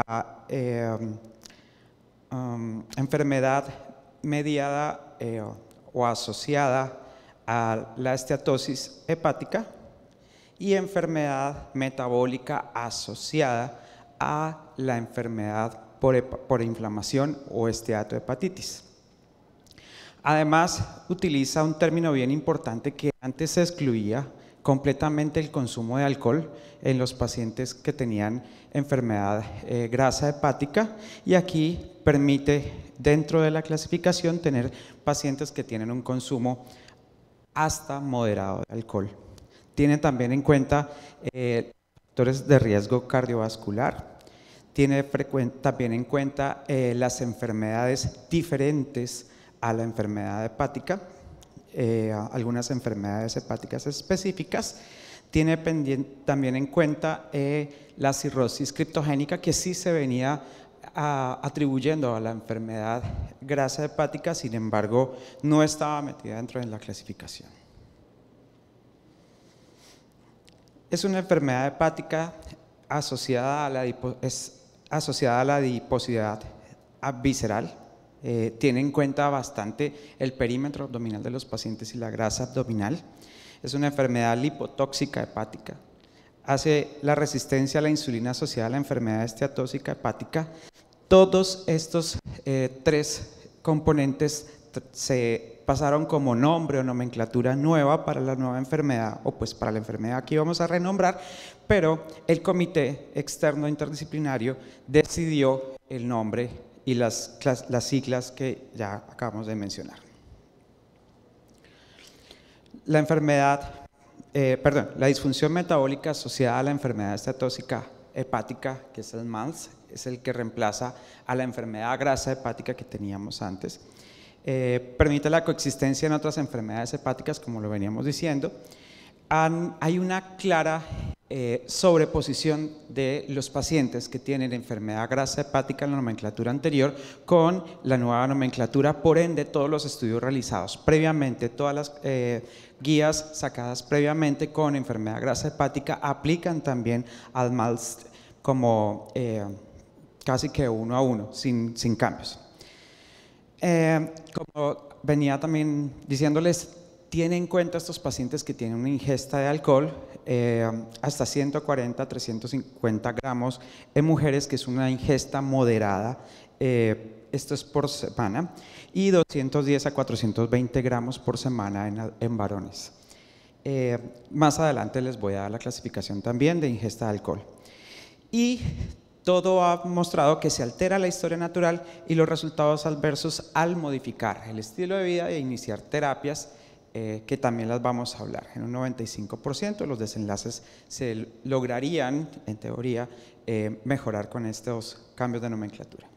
S3: enfermedad mediada o asociada a la esteatosis hepática y enfermedad metabólica asociada a la enfermedad por inflamación o esteatohepatitis. Además, utiliza un término bien importante que antes se excluía completamente: el consumo de alcohol en los pacientes que tenían enfermedad grasa hepática, y aquí permite dentro de la clasificación tener pacientes que tienen un consumo hasta moderado de alcohol. Tiene también en cuenta factores de riesgo cardiovascular, tiene también en cuenta las enfermedades diferentes a la enfermedad hepática, algunas enfermedades hepáticas específicas. Tiene también en cuenta la cirrosis criptogénica, que sí se venía atribuyendo a la enfermedad grasa hepática, sin embargo no estaba metida dentro de la clasificación. Es una enfermedad hepática asociada a la adiposidad visceral. Tiene en cuenta bastante el perímetro abdominal de los pacientes y la grasa abdominal. Es una enfermedad lipotóxica hepática. Hace la resistencia a la insulina asociada a la enfermedad esteatósica hepática. Todos estos tres componentes se pasaron como nombre o nomenclatura nueva para la nueva enfermedad, o pues para la enfermedad que íbamos a renombrar, pero el comité externo interdisciplinario decidió el nombre y las siglas que ya acabamos de mencionar. La disfunción metabólica asociada a la enfermedad esteatósica hepática, que es el MALS, es el que reemplaza a la enfermedad grasa hepática que teníamos antes. Permite la coexistencia en otras enfermedades hepáticas, como lo veníamos diciendo. Hay una clara sobreposición de los pacientes que tienen enfermedad grasa hepática en la nomenclatura anterior con la nueva nomenclatura. Por ende, todos los estudios realizados previamente, todas las guías sacadas previamente con enfermedad grasa hepática aplican también al MALS como casi que uno a uno, sin cambios. Como venía también diciéndoles, tiene en cuenta estos pacientes que tienen una ingesta de alcohol hasta 140 a 350 gramos en mujeres, que es una ingesta moderada, esto es por semana, y 210 a 420 gramos por semana en varones. Más adelante les voy a dar la clasificación también de ingesta de alcohol. Y todo ha mostrado que se altera la historia natural y los resultados adversos al modificar el estilo de vida e iniciar terapias, que también las vamos a hablar. En un 95% los desenlaces se lograrían, en teoría, mejorar con estos cambios de nomenclatura.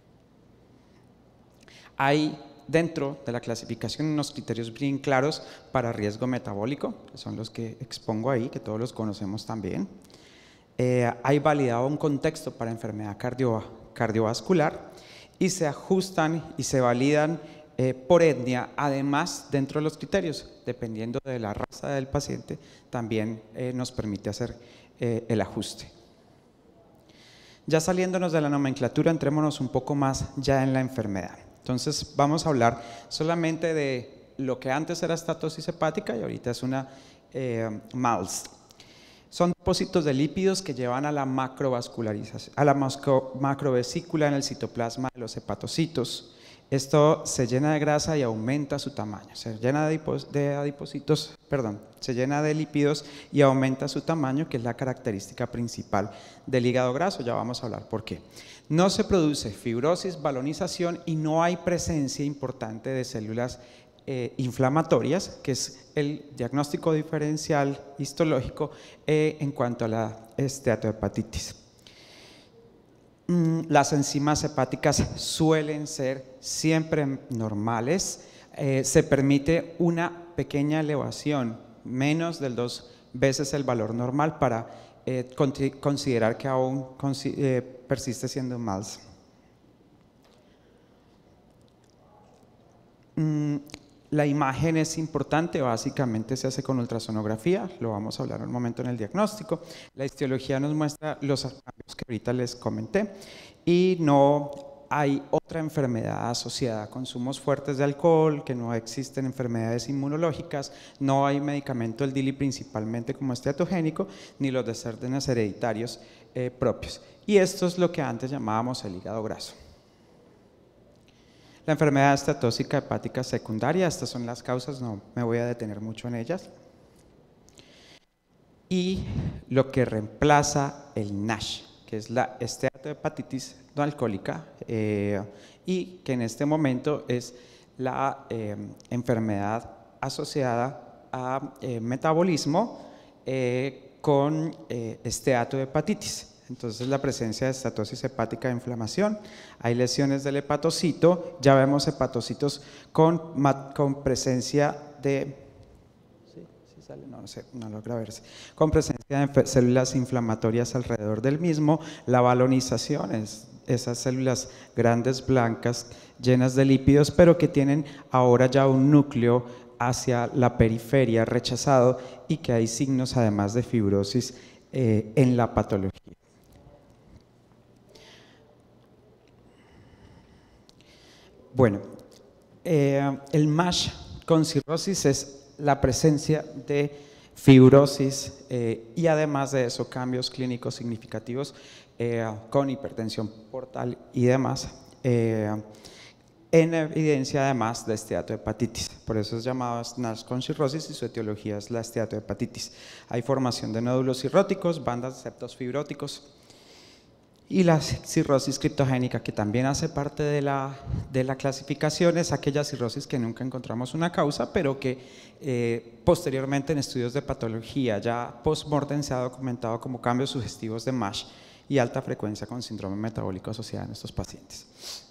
S3: Hay dentro de la clasificación unos criterios bien claros para riesgo metabólico, que son los que expongo ahí, que todos los conocemos también. Hay validado un contexto para enfermedad cardiovascular y se ajustan y se validan por etnia. Además, dentro de los criterios, dependiendo de la raza del paciente, también nos permite hacer el ajuste. Ya saliéndonos de la nomenclatura, entrémonos un poco más ya en la enfermedad. Entonces vamos a hablar solamente de lo que antes era estatosis hepática y ahorita es una MALS. Son depósitos de lípidos que llevan a la macrovascularización, a la macrovesícula en el citoplasma de los hepatocitos. Esto se llena de grasa y aumenta su tamaño. Se llena se llena de lípidos y aumenta su tamaño, que es la característica principal del hígado graso. Ya vamos a hablar por qué. No se produce fibrosis, balonización y no hay presencia importante de células inflamatorias, que es el diagnóstico diferencial histológico en cuanto a la esteatohepatitis. Las enzimas hepáticas suelen ser siempre normales. Se permite una pequeña elevación, menos de 2 veces el valor normal, para considerar que aún persiste siendo un MALS. La imagen es importante, básicamente se hace con ultrasonografía, lo vamos a hablar en un momento en el diagnóstico. La histología nos muestra los cambios que ahorita les comenté y no hay otra enfermedad asociada a consumos fuertes de alcohol, que no existen enfermedades inmunológicas, no hay medicamento del DILI principalmente como esteatogénico, ni los desórdenes hereditarios propios. Y esto es lo que antes llamábamos el hígado graso. La enfermedad esteatóxica hepática secundaria, estas son las causas, no me voy a detener mucho en ellas. Y lo que reemplaza el NASH, que es la esteatohepatitis no alcohólica, y que en este momento es la enfermedad asociada a metabolismo con esteatohepatitis. Entonces, la presencia de estatosis hepática de inflamación, hay lesiones del hepatocito, ya vemos hepatocitos con presencia de, no logra verse, con presencia de células inflamatorias alrededor del mismo, la balonización es esas células grandes blancas llenas de lípidos, pero que tienen ahora ya un núcleo hacia la periferia rechazado y que hay signos además de fibrosis en la patología. Bueno, el MASH con cirrosis es la presencia de fibrosis y además de eso cambios clínicos significativos con hipertensión portal y demás, en evidencia además de esteatohepatitis. Por eso es llamado NASH con cirrosis y su etiología es la esteatohepatitis. Hay formación de nódulos cirróticos, bandas de septos fibróticos. Y la cirrosis criptogénica, que también hace parte de la clasificación, es aquella cirrosis que nunca encontramos una causa, pero que posteriormente en estudios de patología ya post-mortem se ha documentado como cambios sugestivos de MASH y alta frecuencia con síndrome metabólico asociada en estos pacientes.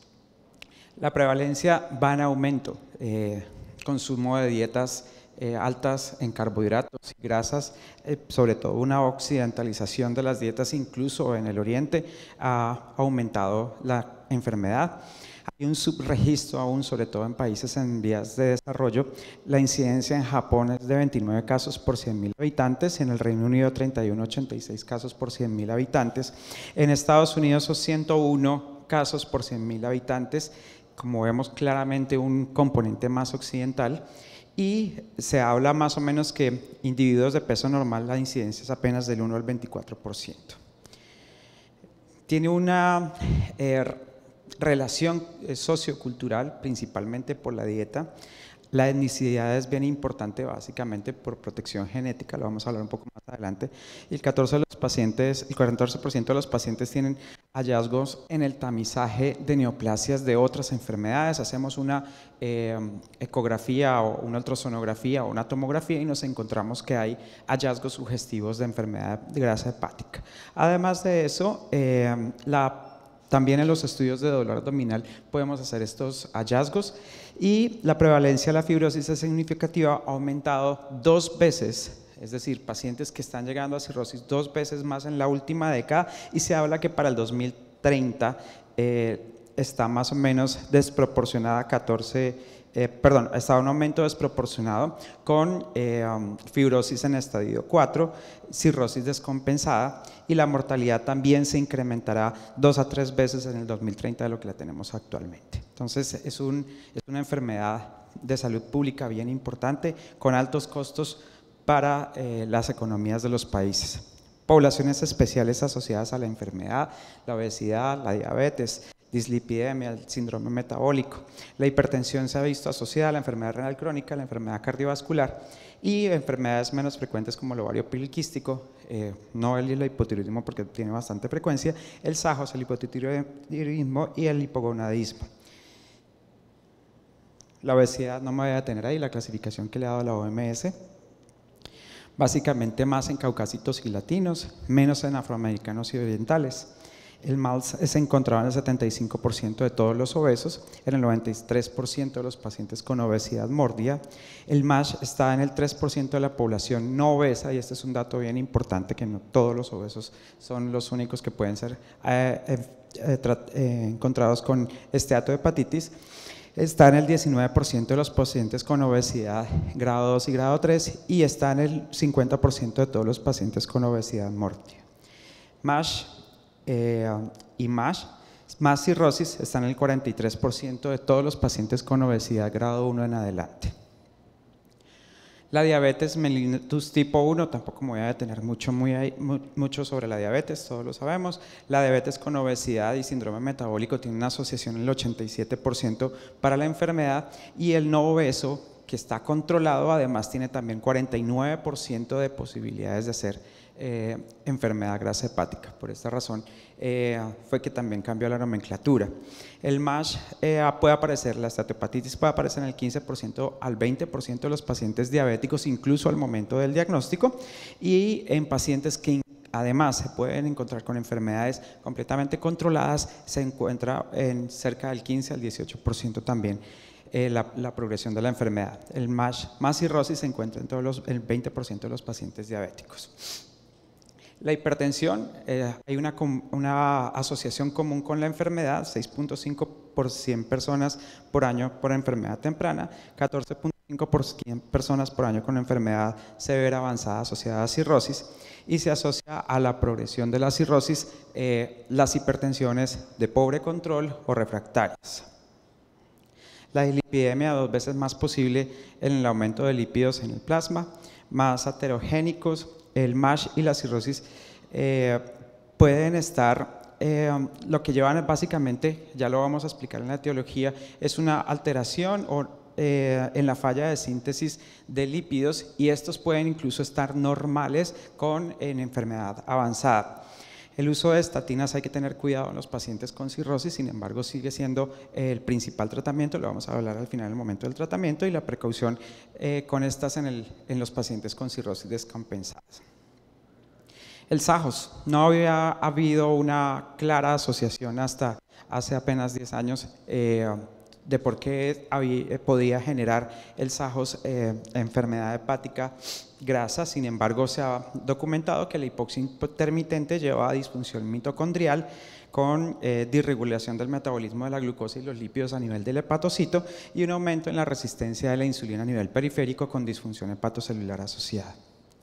S3: La prevalencia va en aumento, consumo de dietas altas en carbohidratos y grasas, sobre todo una occidentalización de las dietas, incluso en el oriente, ha aumentado la enfermedad. Hay un subregistro aún, sobre todo en países en vías de desarrollo. La incidencia en Japón es de 29 casos por 100.000 habitantes, en el Reino Unido 31,86 casos por 100.000 habitantes, en Estados Unidos son 101 casos por 100.000 habitantes, como vemos claramente un componente más occidental. Y se habla más o menos que individuos de peso normal la incidencia es apenas del 1 al 24%. Tiene una relación sociocultural, principalmente por la dieta. La etnicidad es bien importante, básicamente por protección genética, lo vamos a hablar un poco más adelante. Y el 14% de los pacientes tienen hallazgos en el tamizaje de neoplasias de otras enfermedades. Hacemos una ecografía o una ultrasonografía o una tomografía y nos encontramos que hay hallazgos sugestivos de enfermedad de grasa hepática. Además de eso, también en los estudios de dolor abdominal podemos hacer estos hallazgos y la prevalencia de la fibrosis es significativa, ha aumentado 2 veces, es decir, pacientes que están llegando a cirrosis 2 veces más en la última década y se habla que para el 2030 está más o menos desproporcionada está un aumento desproporcionado con fibrosis en estadio 4, cirrosis descompensada y la mortalidad también se incrementará 2 a 3 veces en el 2030 de lo que la tenemos actualmente. Entonces es una enfermedad de salud pública bien importante con altos costos para las economías de los países. Poblaciones especiales asociadas a la enfermedad, la obesidad, la diabetes, dislipidemia, el síndrome metabólico. La hipertensión se ha visto asociada a la enfermedad renal crónica, la enfermedad cardiovascular y enfermedades menos frecuentes como el ovario poliquístico, no el hipotiroidismo porque tiene bastante frecuencia, el SAJOS, el hipotiroidismo y el hipogonadismo. La obesidad no me voy a detener ahí, la clasificación que le ha dado la OMS. Básicamente más en caucásicos y latinos, menos en afroamericanos y orientales. El MASH se encontraba en el 75% de todos los obesos, en el 93% de los pacientes con obesidad mórbida. El MASH está en el 3% de la población no obesa, y este es un dato bien importante, que no todos los obesos son los únicos que pueden ser encontrados con esteatohepatitis. Está en el 19% de los pacientes con obesidad grado 2 y grado 3 y está en el 50% de todos los pacientes con obesidad mórbida. MASH y MASH más cirrosis están en el 43% de todos los pacientes con obesidad grado 1 en adelante. La diabetes mellitus tipo 1, tampoco me voy a detener mucho sobre la diabetes, todos lo sabemos. La diabetes con obesidad y síndrome metabólico tiene una asociación en el 87% para la enfermedad, y el no obeso, que está controlado, además tiene también 49% de posibilidades de hacer enfermedad grasa hepática. Por esta razón fue que también cambió la nomenclatura. El MASH puede aparecer, la esteatohepatitis puede aparecer en el 15% al 20% de los pacientes diabéticos, incluso al momento del diagnóstico, y en pacientes que además se pueden encontrar con enfermedades completamente controladas, se encuentra en cerca del 15 al 18% también la progresión de la enfermedad. El MASH más cirrosis se encuentra en el 20% de los pacientes diabéticos. La hipertensión, hay una asociación común con la enfermedad, 6.5 por 100 personas por año por enfermedad temprana, 14.5 por 100 personas por año con enfermedad severa avanzada asociada a cirrosis, y se asocia a la progresión de la cirrosis las hipertensiones de pobre control o refractarias. La dislipidemia, 2 veces más posible en el aumento de lípidos en el plasma, más aterogénicos. El MASH y la cirrosis pueden estar, lo que llevan básicamente, ya lo vamos a explicar en la etiología, es una alteración en la falla de síntesis de lípidos, y estos pueden incluso estar normales en enfermedad avanzada. El uso de estatinas hay que tener cuidado en los pacientes con cirrosis, sin embargo sigue siendo el principal tratamiento, lo vamos a hablar al final del momento del tratamiento, y la precaución con estas en los pacientes con cirrosis descompensadas. El SAJOS, no había habido una clara asociación hasta hace apenas 10 años de por qué podía generar el SAJOS enfermedad hepática grasa. Sin embargo, se ha documentado que la hipoxia intermitente lleva a disfunción mitocondrial con disregulación del metabolismo de la glucosa y los lípidos a nivel del hepatocito, y un aumento en la resistencia de la insulina a nivel periférico con disfunción hepatocelular asociada.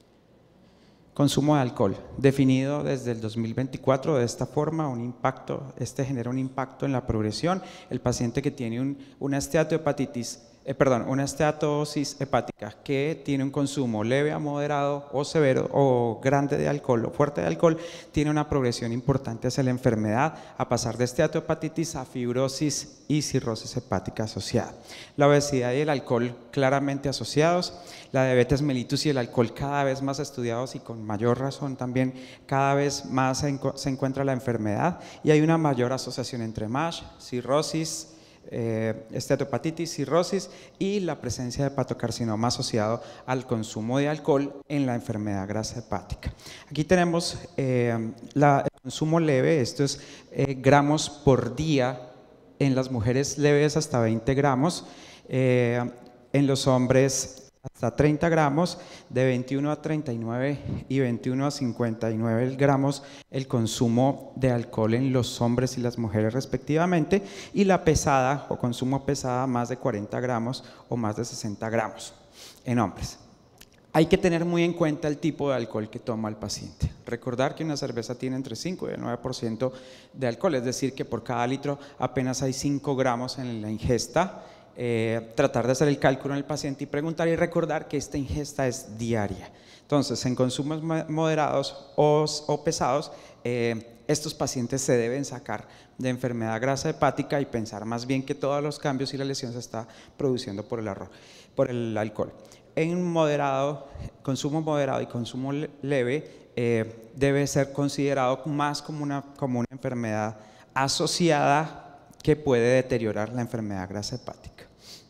S3: Consumo de alcohol, definido desde el 2024 de esta forma, genera un impacto en la progresión. El paciente que tiene una esteatohepatitis, una esteatosis hepática que tiene un consumo leve a moderado o severo o grande de alcohol o fuerte de alcohol, tiene una progresión importante hacia la enfermedad, a pasar de esteatohepatitis a fibrosis y cirrosis hepática asociada. La obesidad y el alcohol claramente asociados, la diabetes mellitus y el alcohol cada vez más estudiados, y con mayor razón también cada vez más se encuentra la enfermedad, y hay una mayor asociación entre MASH, cirrosis, esteatohepatitis, cirrosis y la presencia de hepatocarcinoma asociado al consumo de alcohol en la enfermedad grasa hepática. Aquí tenemos el consumo leve, esto es gramos por día en las mujeres leves hasta 20 gramos, en los hombres hasta 30 gramos, de 21 a 39 y 21 a 59 gramos el consumo de alcohol en los hombres y las mujeres respectivamente, y la pesada o consumo pesada más de 40 gramos o más de 60 gramos en hombres. Hay que tener muy en cuenta el tipo de alcohol que toma el paciente. Recordar que una cerveza tiene entre 5 y el 9% de alcohol, es decir que por cada litro apenas hay 5 gramos en la ingesta. Tratar de hacer el cálculo en el paciente y preguntar, y recordar que esta ingesta es diaria. Entonces, en consumos moderados o pesados, estos pacientes se deben sacar de enfermedad grasa hepática y pensar más bien que todos los cambios y la lesión se está produciendo por el alcohol. En consumo moderado y consumo leve debe ser considerado más como una enfermedad asociada que puede deteriorar la enfermedad grasa hepática.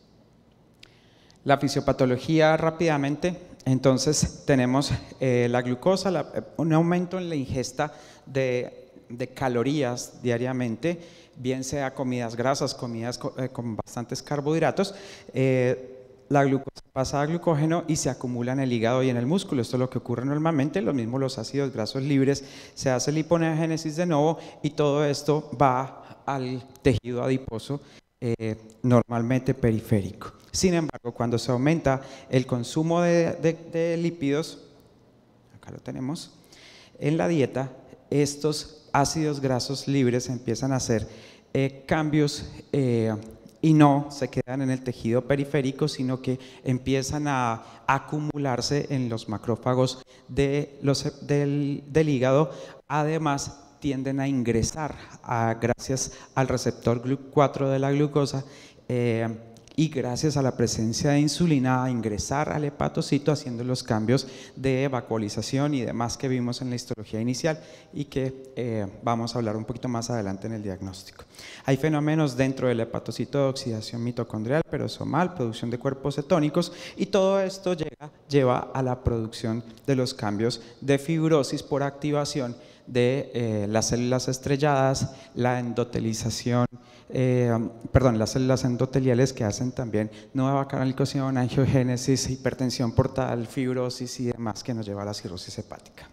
S3: La fisiopatología rápidamente, entonces tenemos la glucosa, un aumento en la ingesta de calorías diariamente, bien sea comidas grasas, comidas con bastantes carbohidratos, la glucosa pasa a glucógeno y se acumula en el hígado y en el músculo. Esto es lo que ocurre normalmente. Lo mismo los ácidos grasos libres, se hace liponeogénesis de nuevo y todo esto va al tejido adiposo, normalmente periférico. Sin embargo, cuando se aumenta el consumo de lípidos, acá lo tenemos, en la dieta, estos ácidos grasos libres empiezan a hacer cambios y no se quedan en el tejido periférico, sino que empiezan a acumularse en los macrófagos del hígado. Además, tienden a ingresar gracias al receptor GLUT4 de la glucosa y gracias a la presencia de insulina a ingresar al hepatocito, haciendo los cambios de vacuolización y demás que vimos en la histología inicial y que vamos a hablar un poquito más adelante en el diagnóstico. Hay fenómenos dentro del hepatocito de oxidación mitocondrial, perosomal, producción de cuerpos cetónicos, y todo esto lleva a la producción de los cambios de fibrosis por activación de las células estrelladas, la endotelización, las células endoteliales que hacen también nueva canalización, angiogénesis, hipertensión portal, fibrosis y demás que nos lleva a la cirrosis hepática.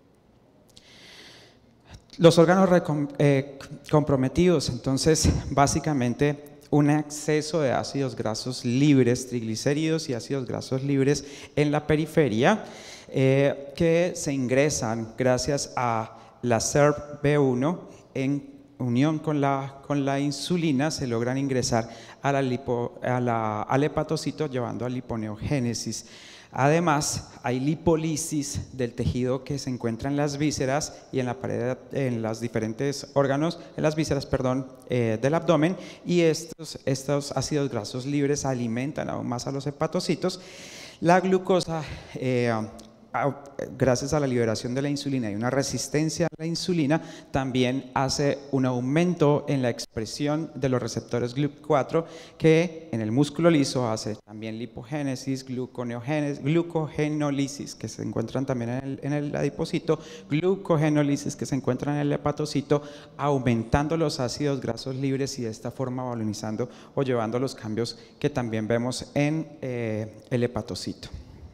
S3: Los órganos comprometidos, entonces básicamente un exceso de ácidos grasos libres, triglicéridos y ácidos grasos libres en la periferia que se ingresan gracias a la SERPB1 en unión con la insulina, se logran ingresar al hepatocito llevando a liponeogénesis. Además, hay lipólisis del tejido que se encuentra en las vísceras y en la pared, en los diferentes órganos, en las vísceras, del abdomen, y estos ácidos grasos libres alimentan aún más a los hepatocitos. La glucosa, gracias a la liberación de la insulina y una resistencia a la insulina, también hace un aumento en la expresión de los receptores GLUT4, que en el músculo liso hace también lipogénesis, glucogenólisis, que se encuentran también en el adipocito, glucogenólisis, que se encuentran en el hepatocito, aumentando los ácidos grasos libres y de esta forma balonizando o llevando los cambios que también vemos en el hepatocito.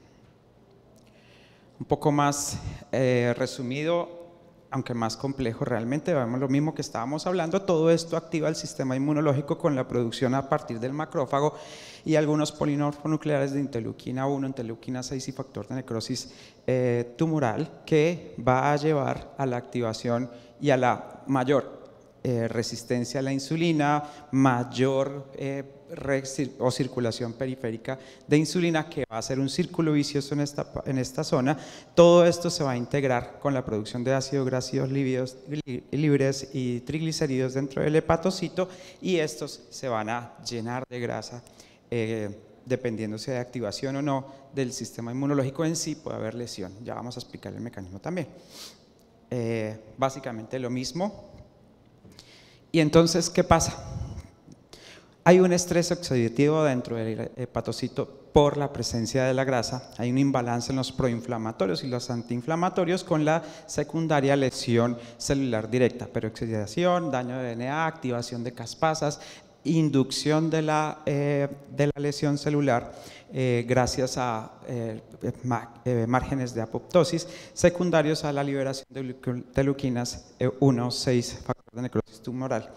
S3: Un poco más resumido, aunque más complejo realmente, vemos lo mismo que estábamos hablando. Todo esto activa el sistema inmunológico con la producción a partir del macrófago y algunos polimorfonucleares de interleuquina 1, interleuquina 6 y factor de necrosis tumoral, que va a llevar a la activación y a la mayor resistencia a la insulina, mayor o circulación periférica de insulina, que va a ser un círculo vicioso en esta zona. Todo esto se va a integrar con la producción de ácidos grasos libres y triglicéridos dentro del hepatocito, y estos se van a llenar de grasa dependiendo si hay activación o no del sistema inmunológico en sí. Puede haber lesión, ya vamos a explicar el mecanismo también. Básicamente lo mismo. Y entonces, ¿qué pasa? Hay un estrés oxidativo dentro del hepatocito por la presencia de la grasa, hay un imbalance en los proinflamatorios y los antiinflamatorios con la secundaria lesión celular directa, peroxidación, daño de DNA, activación de caspasas, inducción de la lesión celular gracias a márgenes de apoptosis secundarios a la liberación de leuquinas 1, 6, factor de necrosis tumoral.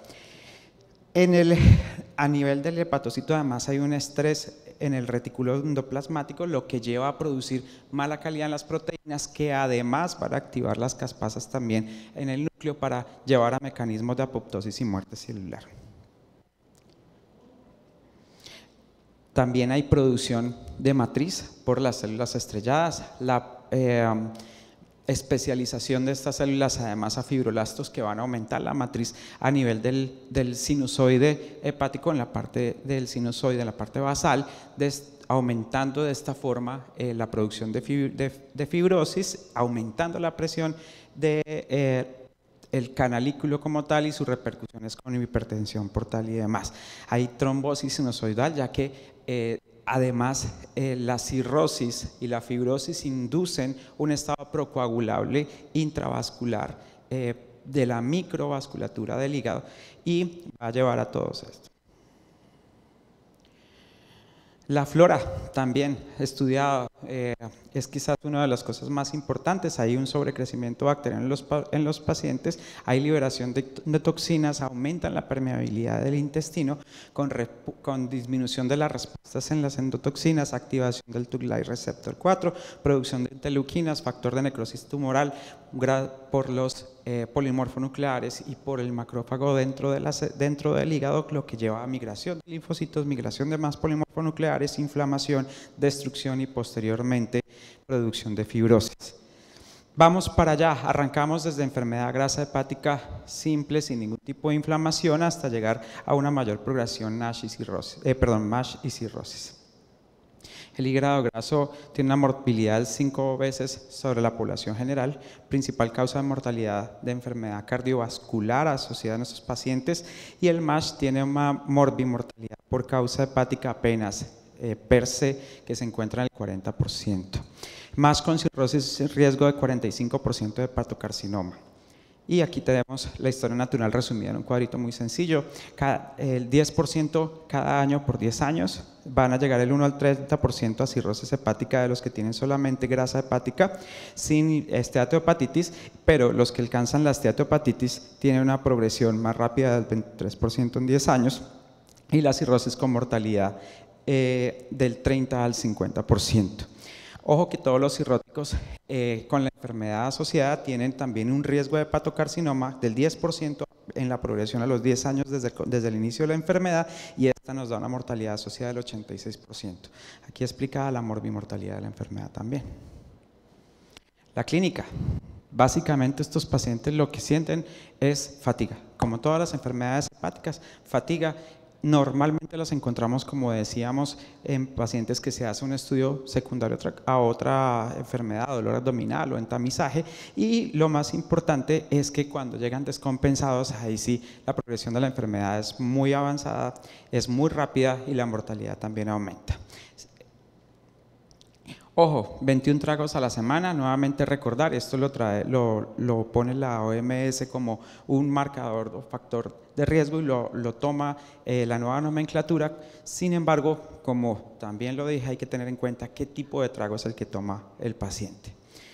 S3: A nivel del hepatocito, además, hay un estrés en el retículo endoplasmático, lo que lleva a producir mala calidad en las proteínas, que además van a activar las caspasas también en el núcleo para llevar a mecanismos de apoptosis y muerte celular. También hay producción de matriz por las células estrelladas, la especialización de estas células además a fibroblastos, que van a aumentar la matriz a nivel del sinusoide hepático, en la parte del sinusoide, en la parte basal, aumentando de esta forma la producción de fibrosis, aumentando la presión el canalículo como tal y sus repercusiones con hipertensión portal y demás. Hay trombosis sinusoidal, ya que además la cirrosis y la fibrosis inducen un estado procoagulable intravascular de la microvasculatura del hígado y va a llevar a todos esto. La flora también estudiada es quizás una de las cosas más importantes. Hay un sobrecrecimiento bacteriano en los pacientes, hay liberación de toxinas, aumentan la permeabilidad del intestino con disminución de las respuestas en las endotoxinas, activación del TUGLI receptor 4, producción de interleuquinas, factor de necrosis tumoral por los polimorfonucleares y por el macrófago dentro del hígado, lo que lleva a migración de linfocitos, migración de más polimorfonucleares, inflamación, destrucción y posteriormente producción de fibrosis. Vamos para allá, arrancamos desde enfermedad grasa hepática simple sin ningún tipo de inflamación hasta llegar a una mayor progresión MASH y cirrosis. El hígado graso tiene una morbilidad 5 veces sobre la población general, principal causa de mortalidad de enfermedad cardiovascular asociada a nuestros pacientes, y el MASH tiene una morbimortalidad por causa hepática apenas per se, que se encuentra en el 40%. MASH con cirrosis, riesgo de 45% de hepatocarcinoma. Y aquí tenemos la historia natural resumida en un cuadrito muy sencillo. El 10% cada año por 10 años van a llegar el 1 al 30% a cirrosis hepática de los que tienen solamente grasa hepática sin esteatohepatitis, pero los que alcanzan la esteatohepatitis tienen una progresión más rápida del 23% en 10 años y la cirrosis con mortalidad del 30 al 50%. Ojo que todos los cirróticos con la enfermedad asociada tienen también un riesgo de hepatocarcinoma del 10% en la progresión a los 10 años desde el inicio de la enfermedad, y esta nos da una mortalidad asociada del 86%. Aquí explicada la morbimortalidad de la enfermedad también. La clínica. Básicamente estos pacientes lo que sienten es fatiga. Como todas las enfermedades hepáticas, fatiga. Normalmente los encontramos, como decíamos, en pacientes que se hace un estudio secundario a otra enfermedad, dolor abdominal o en tamizaje, y lo más importante es que cuando llegan descompensados, ahí sí la progresión de la enfermedad es muy avanzada, es muy rápida y la mortalidad también aumenta. Ojo, 21 tragos a la semana, nuevamente recordar, esto lo pone la OMS como un marcador o factor de riesgo y lo toma la nueva nomenclatura. Sin embargo, como también lo dije, hay que tener en cuenta qué tipo de trago es el que toma el paciente.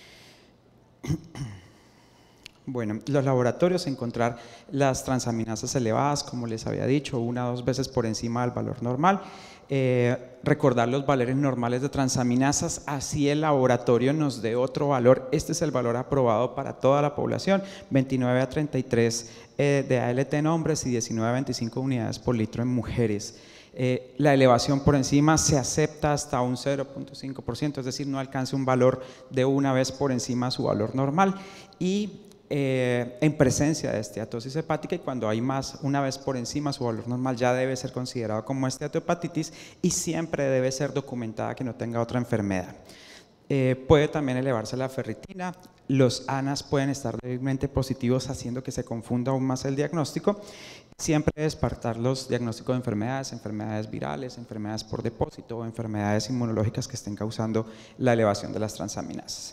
S3: Bueno, los laboratorios, encontrar las transaminasas elevadas, como les había dicho, 1 o 2 veces por encima del valor normal. Recordar los valores normales de transaminasas, así el laboratorio nos dé otro valor. Este es el valor aprobado para toda la población, 29 a 33 de ALT en hombres y 19 a 25 unidades por litro en mujeres. La elevación por encima se acepta hasta un 0.5%, es decir, no alcance un valor de 1 vez por encima de su valor normal, y en presencia de esteatosis hepática, y cuando hay más, 1 vez por encima su valor normal, ya debe ser considerado como esteatohepatitis y siempre debe ser documentada que no tenga otra enfermedad. Puede también elevarse la ferritina, los ANAS pueden estar débilmente positivos, haciendo que se confunda aún más el diagnóstico. Siempre descartar los diagnósticos de enfermedades virales, enfermedades por depósito o enfermedades inmunológicas que estén causando la elevación de las transaminasas.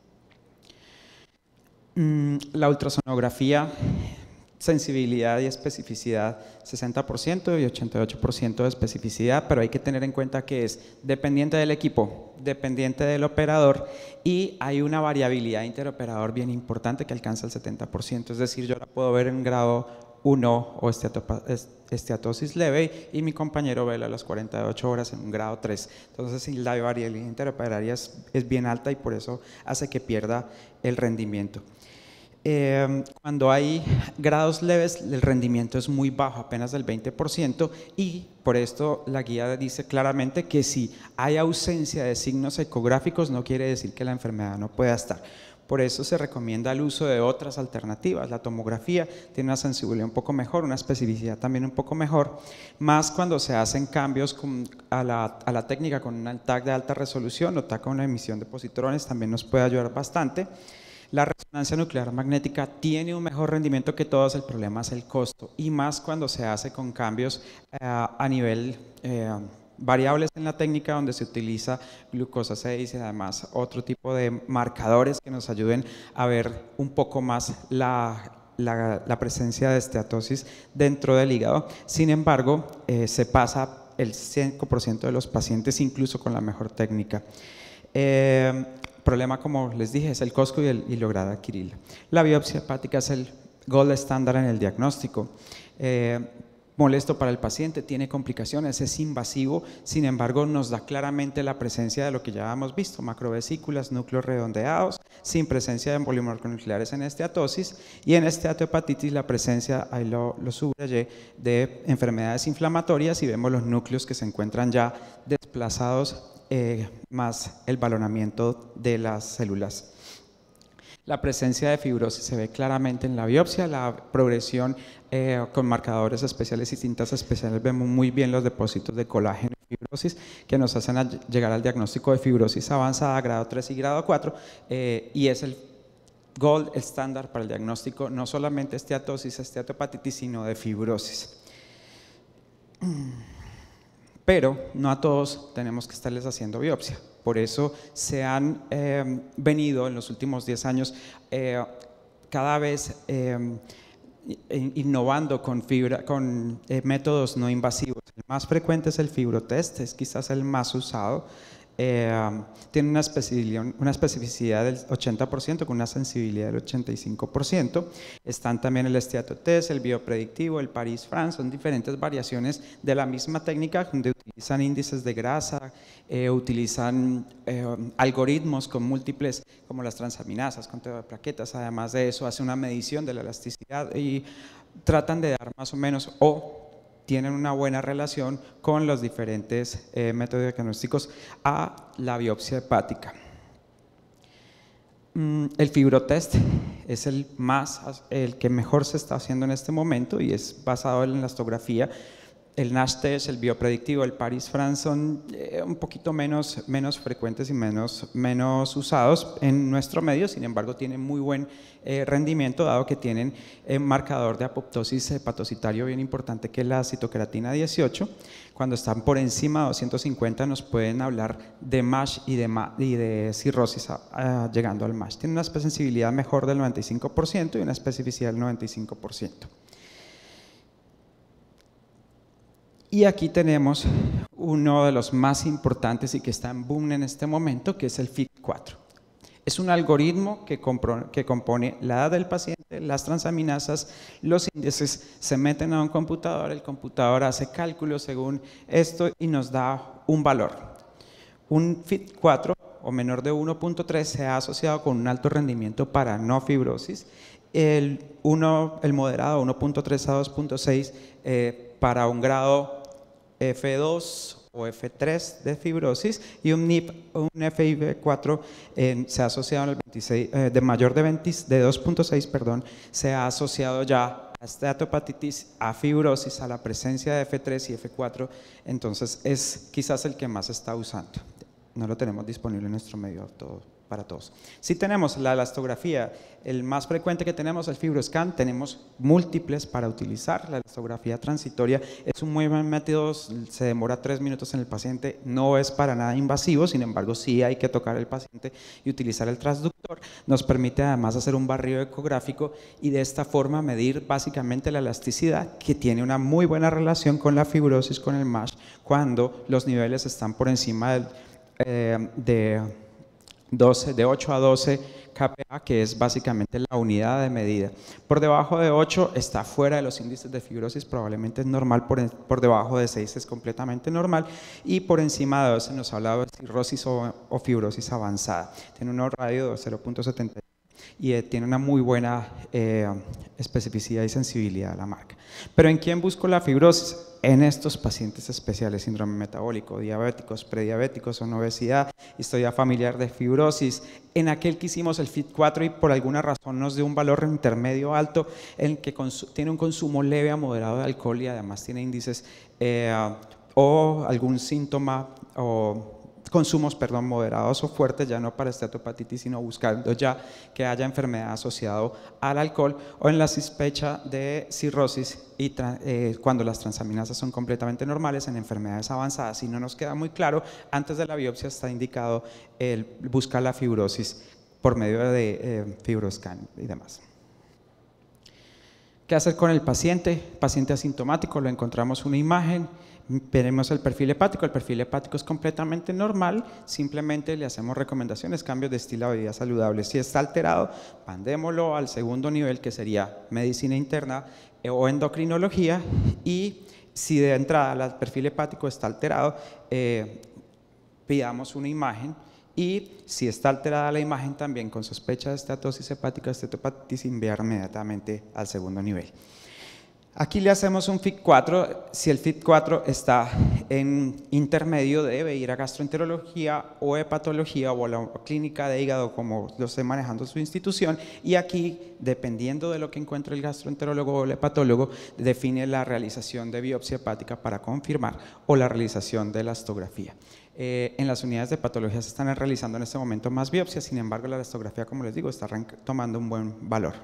S3: La ultrasonografía, sensibilidad y especificidad 60% y 88% de especificidad, pero hay que tener en cuenta que es dependiente del equipo, dependiente del operador, y hay una variabilidad interoperador bien importante que alcanza el 70%, es decir, yo la puedo ver en grado 1 o esteatosis leve y mi compañero vela a las 48 horas en un grado 3. Entonces la variabilidad interoperaria es bien alta y por eso hace que pierda el rendimiento. Cuando hay grados leves, el rendimiento es muy bajo, apenas del 20%, y por esto la guía dice claramente que si hay ausencia de signos ecográficos no quiere decir que la enfermedad no pueda estar. Por eso se recomienda el uso de otras alternativas. La tomografía tiene una sensibilidad un poco mejor, una especificidad también un poco mejor, más cuando se hacen cambios a la técnica con un TAC de alta resolución o TAC con una emisión de positrones, también nos puede ayudar bastante. La resonancia nuclear magnética tiene un mejor rendimiento que todos, el problema es el costo, y más cuando se hace con cambios a nivel variables en la técnica, donde se utiliza glucosa 6 y además otro tipo de marcadores que nos ayuden a ver un poco más la presencia de esteatosis dentro del hígado. Sin embargo, se pasa el 5% de los pacientes incluso con la mejor técnica. Problema, como les dije, es el COSCO y lograr adquirirla. La biopsia hepática es el gold estándar en el diagnóstico. Molesto para el paciente, tiene complicaciones, es invasivo, sin embargo nos da claramente la presencia de lo que ya hemos visto, macrovesículas, núcleos redondeados, sin presencia de polimononucleares en esteatosis, y en esteatohepatitis la presencia, ahí lo subrayé, de enfermedades inflamatorias, y vemos los núcleos que se encuentran ya desplazados, más el balonamiento de las células. La presencia de fibrosis se ve claramente en la biopsia, la progresión con marcadores especiales y cintas especiales, vemos muy bien los depósitos de colágeno y fibrosis que nos hacen llegar al diagnóstico de fibrosis avanzada, grado 3 y grado 4, y es el gold estándar para el diagnóstico no solamente esteatosis, esteatohepatitis, sino de fibrosis. Pero no a todos tenemos que estarles haciendo biopsia. Por eso se han venido en los últimos 10 años cada vez innovando con métodos no invasivos. El más frecuente es el fibrotest, es quizás el más usado. Tiene una especificidad del 80% con una sensibilidad del 85%. Están también el esteatotest, el biopredictivo, el Paris-France, son diferentes variaciones de la misma técnica donde utilizan índices de grasa, utilizan algoritmos con múltiples como las transaminasas, conteo de plaquetas. Además de eso hace una medición de la elasticidad y tratan de dar más o menos tienen una buena relación con los diferentes métodos diagnósticos a la biopsia hepática. El fibrotest es el que mejor se está haciendo en este momento y es basado en la elastografía. El NASH test, el biopredictivo, el Paris-France son un poquito menos frecuentes y menos usados en nuestro medio, sin embargo tienen muy buen rendimiento dado que tienen un marcador de apoptosis hepatocitario bien importante que es la citocreatina 18. Cuando están por encima de 250 nos pueden hablar de MASH y de cirrosis llegando al MASH. Tiene una sensibilidad mejor del 95% y una especificidad del 95%. Y aquí tenemos uno de los más importantes y que está en boom en este momento, que es el FIT4. Es un algoritmo que compone la edad del paciente, las transaminasas, los índices, se meten a un computador, el computador hace cálculos según esto y nos da un valor. Un FIT4 o menor de 1.3 se ha asociado con un alto rendimiento para no fibrosis, el moderado 1.3 a 2.6 para un grado F2 o F3 de fibrosis y un FIB4 se ha asociado al 26, de mayor de 2.6, perdón, se ha asociado ya a esteatohepatitis, a fibrosis, a la presencia de F3 y F4, entonces es quizás el que más se está usando. No lo tenemos disponible en nuestro medio para todos. Si tenemos la elastografía, el más frecuente que tenemos, el FibroScan, tenemos múltiples para utilizar. La elastografía transitoria es un muy buen método, se demora 3 minutos en el paciente, no es para nada invasivo, sin embargo sí hay que tocar al paciente y utilizar el transductor. Nos permite además hacer un barrido ecográfico y de esta forma medir básicamente la elasticidad, que tiene una muy buena relación con la fibrosis, con el MASH, cuando los niveles están por encima de 8 a 12 kPa, que es básicamente la unidad de medida. Por debajo de 8 está fuera de los índices de fibrosis, probablemente es normal, por debajo de 6 es completamente normal, y por encima de 12 nos hablaba de cirrosis o fibrosis avanzada. Tiene un radio de 0.70 y tiene una muy buena especificidad y sensibilidad a la marca. Pero ¿en quién busco la fibrosis? En estos pacientes especiales, síndrome metabólico, diabéticos, prediabéticos, con obesidad, historia familiar de fibrosis, en aquel que hicimos el FIT4 y por alguna razón nos dio un valor intermedio alto, en el que tiene un consumo leve a moderado de alcohol y además tiene índices o algún síntoma o consumos, moderados o fuertes, ya no para esteatohepatitis, sino buscando ya que haya enfermedad asociada al alcohol o en la sospecha de cirrosis y cuando las transaminasas son completamente normales en enfermedades avanzadas. Si no nos queda muy claro, antes de la biopsia está indicado el buscar la fibrosis por medio de FibroScan y demás. ¿Qué hacer con el paciente? Paciente asintomático, lo encontramos una imagen, veremos el perfil hepático es completamente normal, simplemente le hacemos recomendaciones, cambios de estilo de vida saludable. Si está alterado, mandémoslo al segundo nivel, que sería medicina interna o endocrinología, y si de entrada el perfil hepático está alterado, pidamos una imagen, y si está alterada la imagen también con sospecha de esteatosis hepática, esteatopatitis, enviar inmediatamente al segundo nivel. Aquí le hacemos un FIT4, si el FIT4 está en intermedio debe ir a gastroenterología o hepatología o a la clínica de hígado como lo esté manejando su institución, y aquí, dependiendo de lo que encuentre el gastroenterólogo o el hepatólogo, define la realización de biopsia hepática para confirmar o la realización de elastografía. En las unidades de patología se están realizando en este momento más biopsias, sin embargo la elastografía, como les digo, está tomando un buen valor.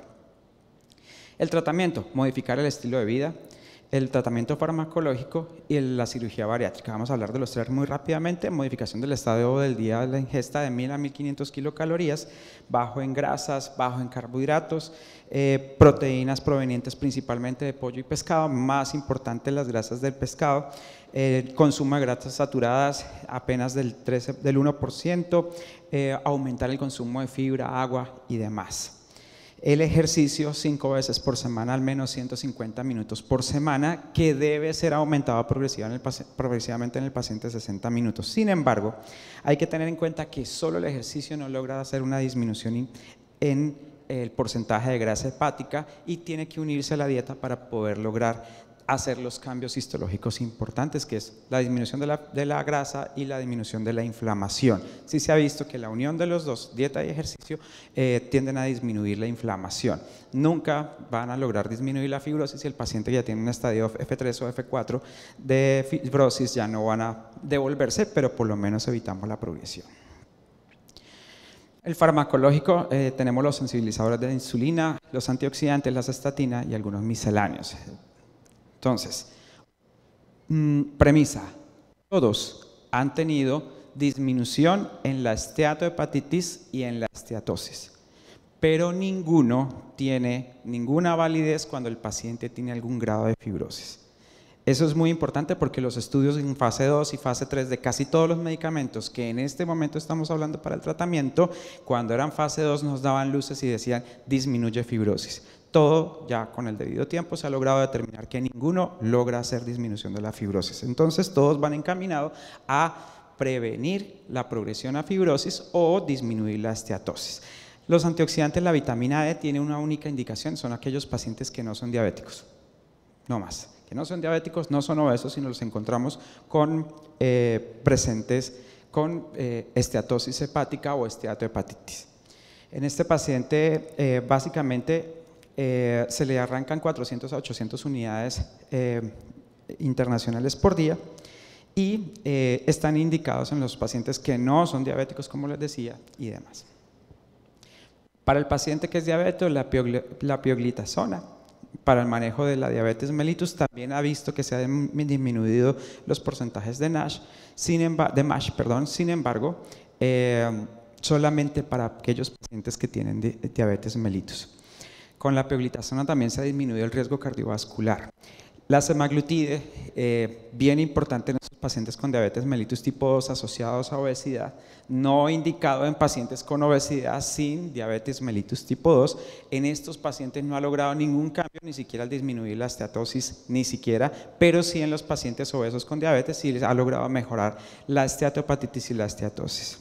S3: El tratamiento, modificar el estilo de vida, el tratamiento farmacológico y la cirugía bariátrica. Vamos a hablar de los tres muy rápidamente. Modificación del estado del día de la ingesta de 1000 a 1500 kilocalorías, bajo en grasas, bajo en carbohidratos, proteínas provenientes principalmente de pollo y pescado, más importante las grasas del pescado, consumo de grasas saturadas apenas del 1%, aumentar el consumo de fibra, agua y demás. El ejercicio 5 veces por semana, al menos 150 minutos por semana, que debe ser aumentado progresivamente en el paciente 60 minutos. Sin embargo, hay que tener en cuenta que solo el ejercicio no logra hacer una disminución en el porcentaje de grasa hepática, y tiene que unirse a la dieta para poder lograr hacer los cambios histológicos importantes, que es la disminución de la grasa y la disminución de la inflamación. Sí se ha visto que la unión de los dos, dieta y ejercicio, tienden a disminuir la inflamación. Nunca van a lograr disminuir la fibrosis si el paciente ya tiene un estadio F3 o F4 de fibrosis, ya no van a devolverse, pero por lo menos evitamos la progresión. El farmacológico, tenemos los sensibilizadores de insulina, los antioxidantes, las estatinas y algunos misceláneos. Entonces, premisa, todos han tenido disminución en la esteatohepatitis y en la esteatosis, pero ninguno tiene ninguna validez cuando el paciente tiene algún grado de fibrosis. Eso es muy importante porque los estudios en fase 2 y fase 3 de casi todos los medicamentos que en este momento estamos hablando para el tratamiento, cuando eran fase 2 nos daban luces y decían disminuye fibrosis. Todo ya con el debido tiempo se ha logrado determinar que ninguno logra hacer disminución de la fibrosis. Entonces todos van encaminados a prevenir la progresión a fibrosis o disminuir la esteatosis. Los antioxidantes, la vitamina D, tiene una única indicación, son aquellos pacientes que no son diabéticos, no más. Que no son diabéticos, no son obesos, sino los encontramos con presentes con esteatosis hepática o esteatohepatitis. En este paciente básicamente se le arrancan 400 a 800 unidades internacionales por día, y están indicados en los pacientes que no son diabéticos, como les decía, y demás. Para el paciente que es diabético, la pioglitazona, para el manejo de la diabetes mellitus, también ha visto que se han disminuido los porcentajes de MASH, sin embargo, solamente para aquellos pacientes que tienen diabetes mellitus. Con la pioglitazona también se ha disminuido el riesgo cardiovascular. La semaglutide, bien importante en estos pacientes con diabetes mellitus tipo 2 asociados a obesidad, no indicado en pacientes con obesidad sin diabetes mellitus tipo 2. En estos pacientes no ha logrado ningún cambio, ni siquiera al disminuir la esteatosis, ni siquiera, pero sí en los pacientes obesos con diabetes sí les ha logrado mejorar la esteatohepatitis y la esteatosis.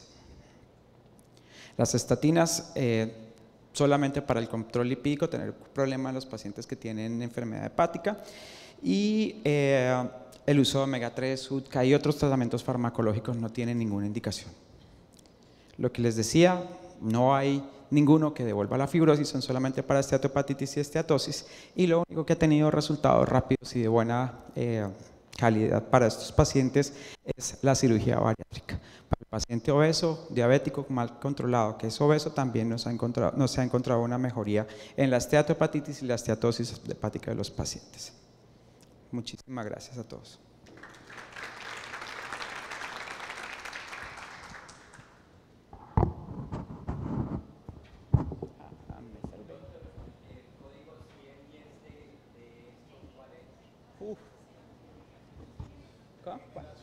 S3: Las estatinas, solamente para el control lipídico, tener problemas en los pacientes que tienen enfermedad hepática, y el uso de omega 3, UDCA y otros tratamientos farmacológicos no tienen ninguna indicación. Lo que les decía, no hay ninguno que devuelva la fibrosis, son solamente para esteatohepatitis y esteatosis, y lo único que ha tenido resultados rápidos y de buena calidad para estos pacientes es la cirugía bariátrica. Para el paciente obeso, diabético mal controlado, que es obeso, también no se ha encontrado una mejoría en la esteatohepatitis y la esteatosis hepática de los pacientes. Muchísimas gracias a todos.
S1: acá. Bueno.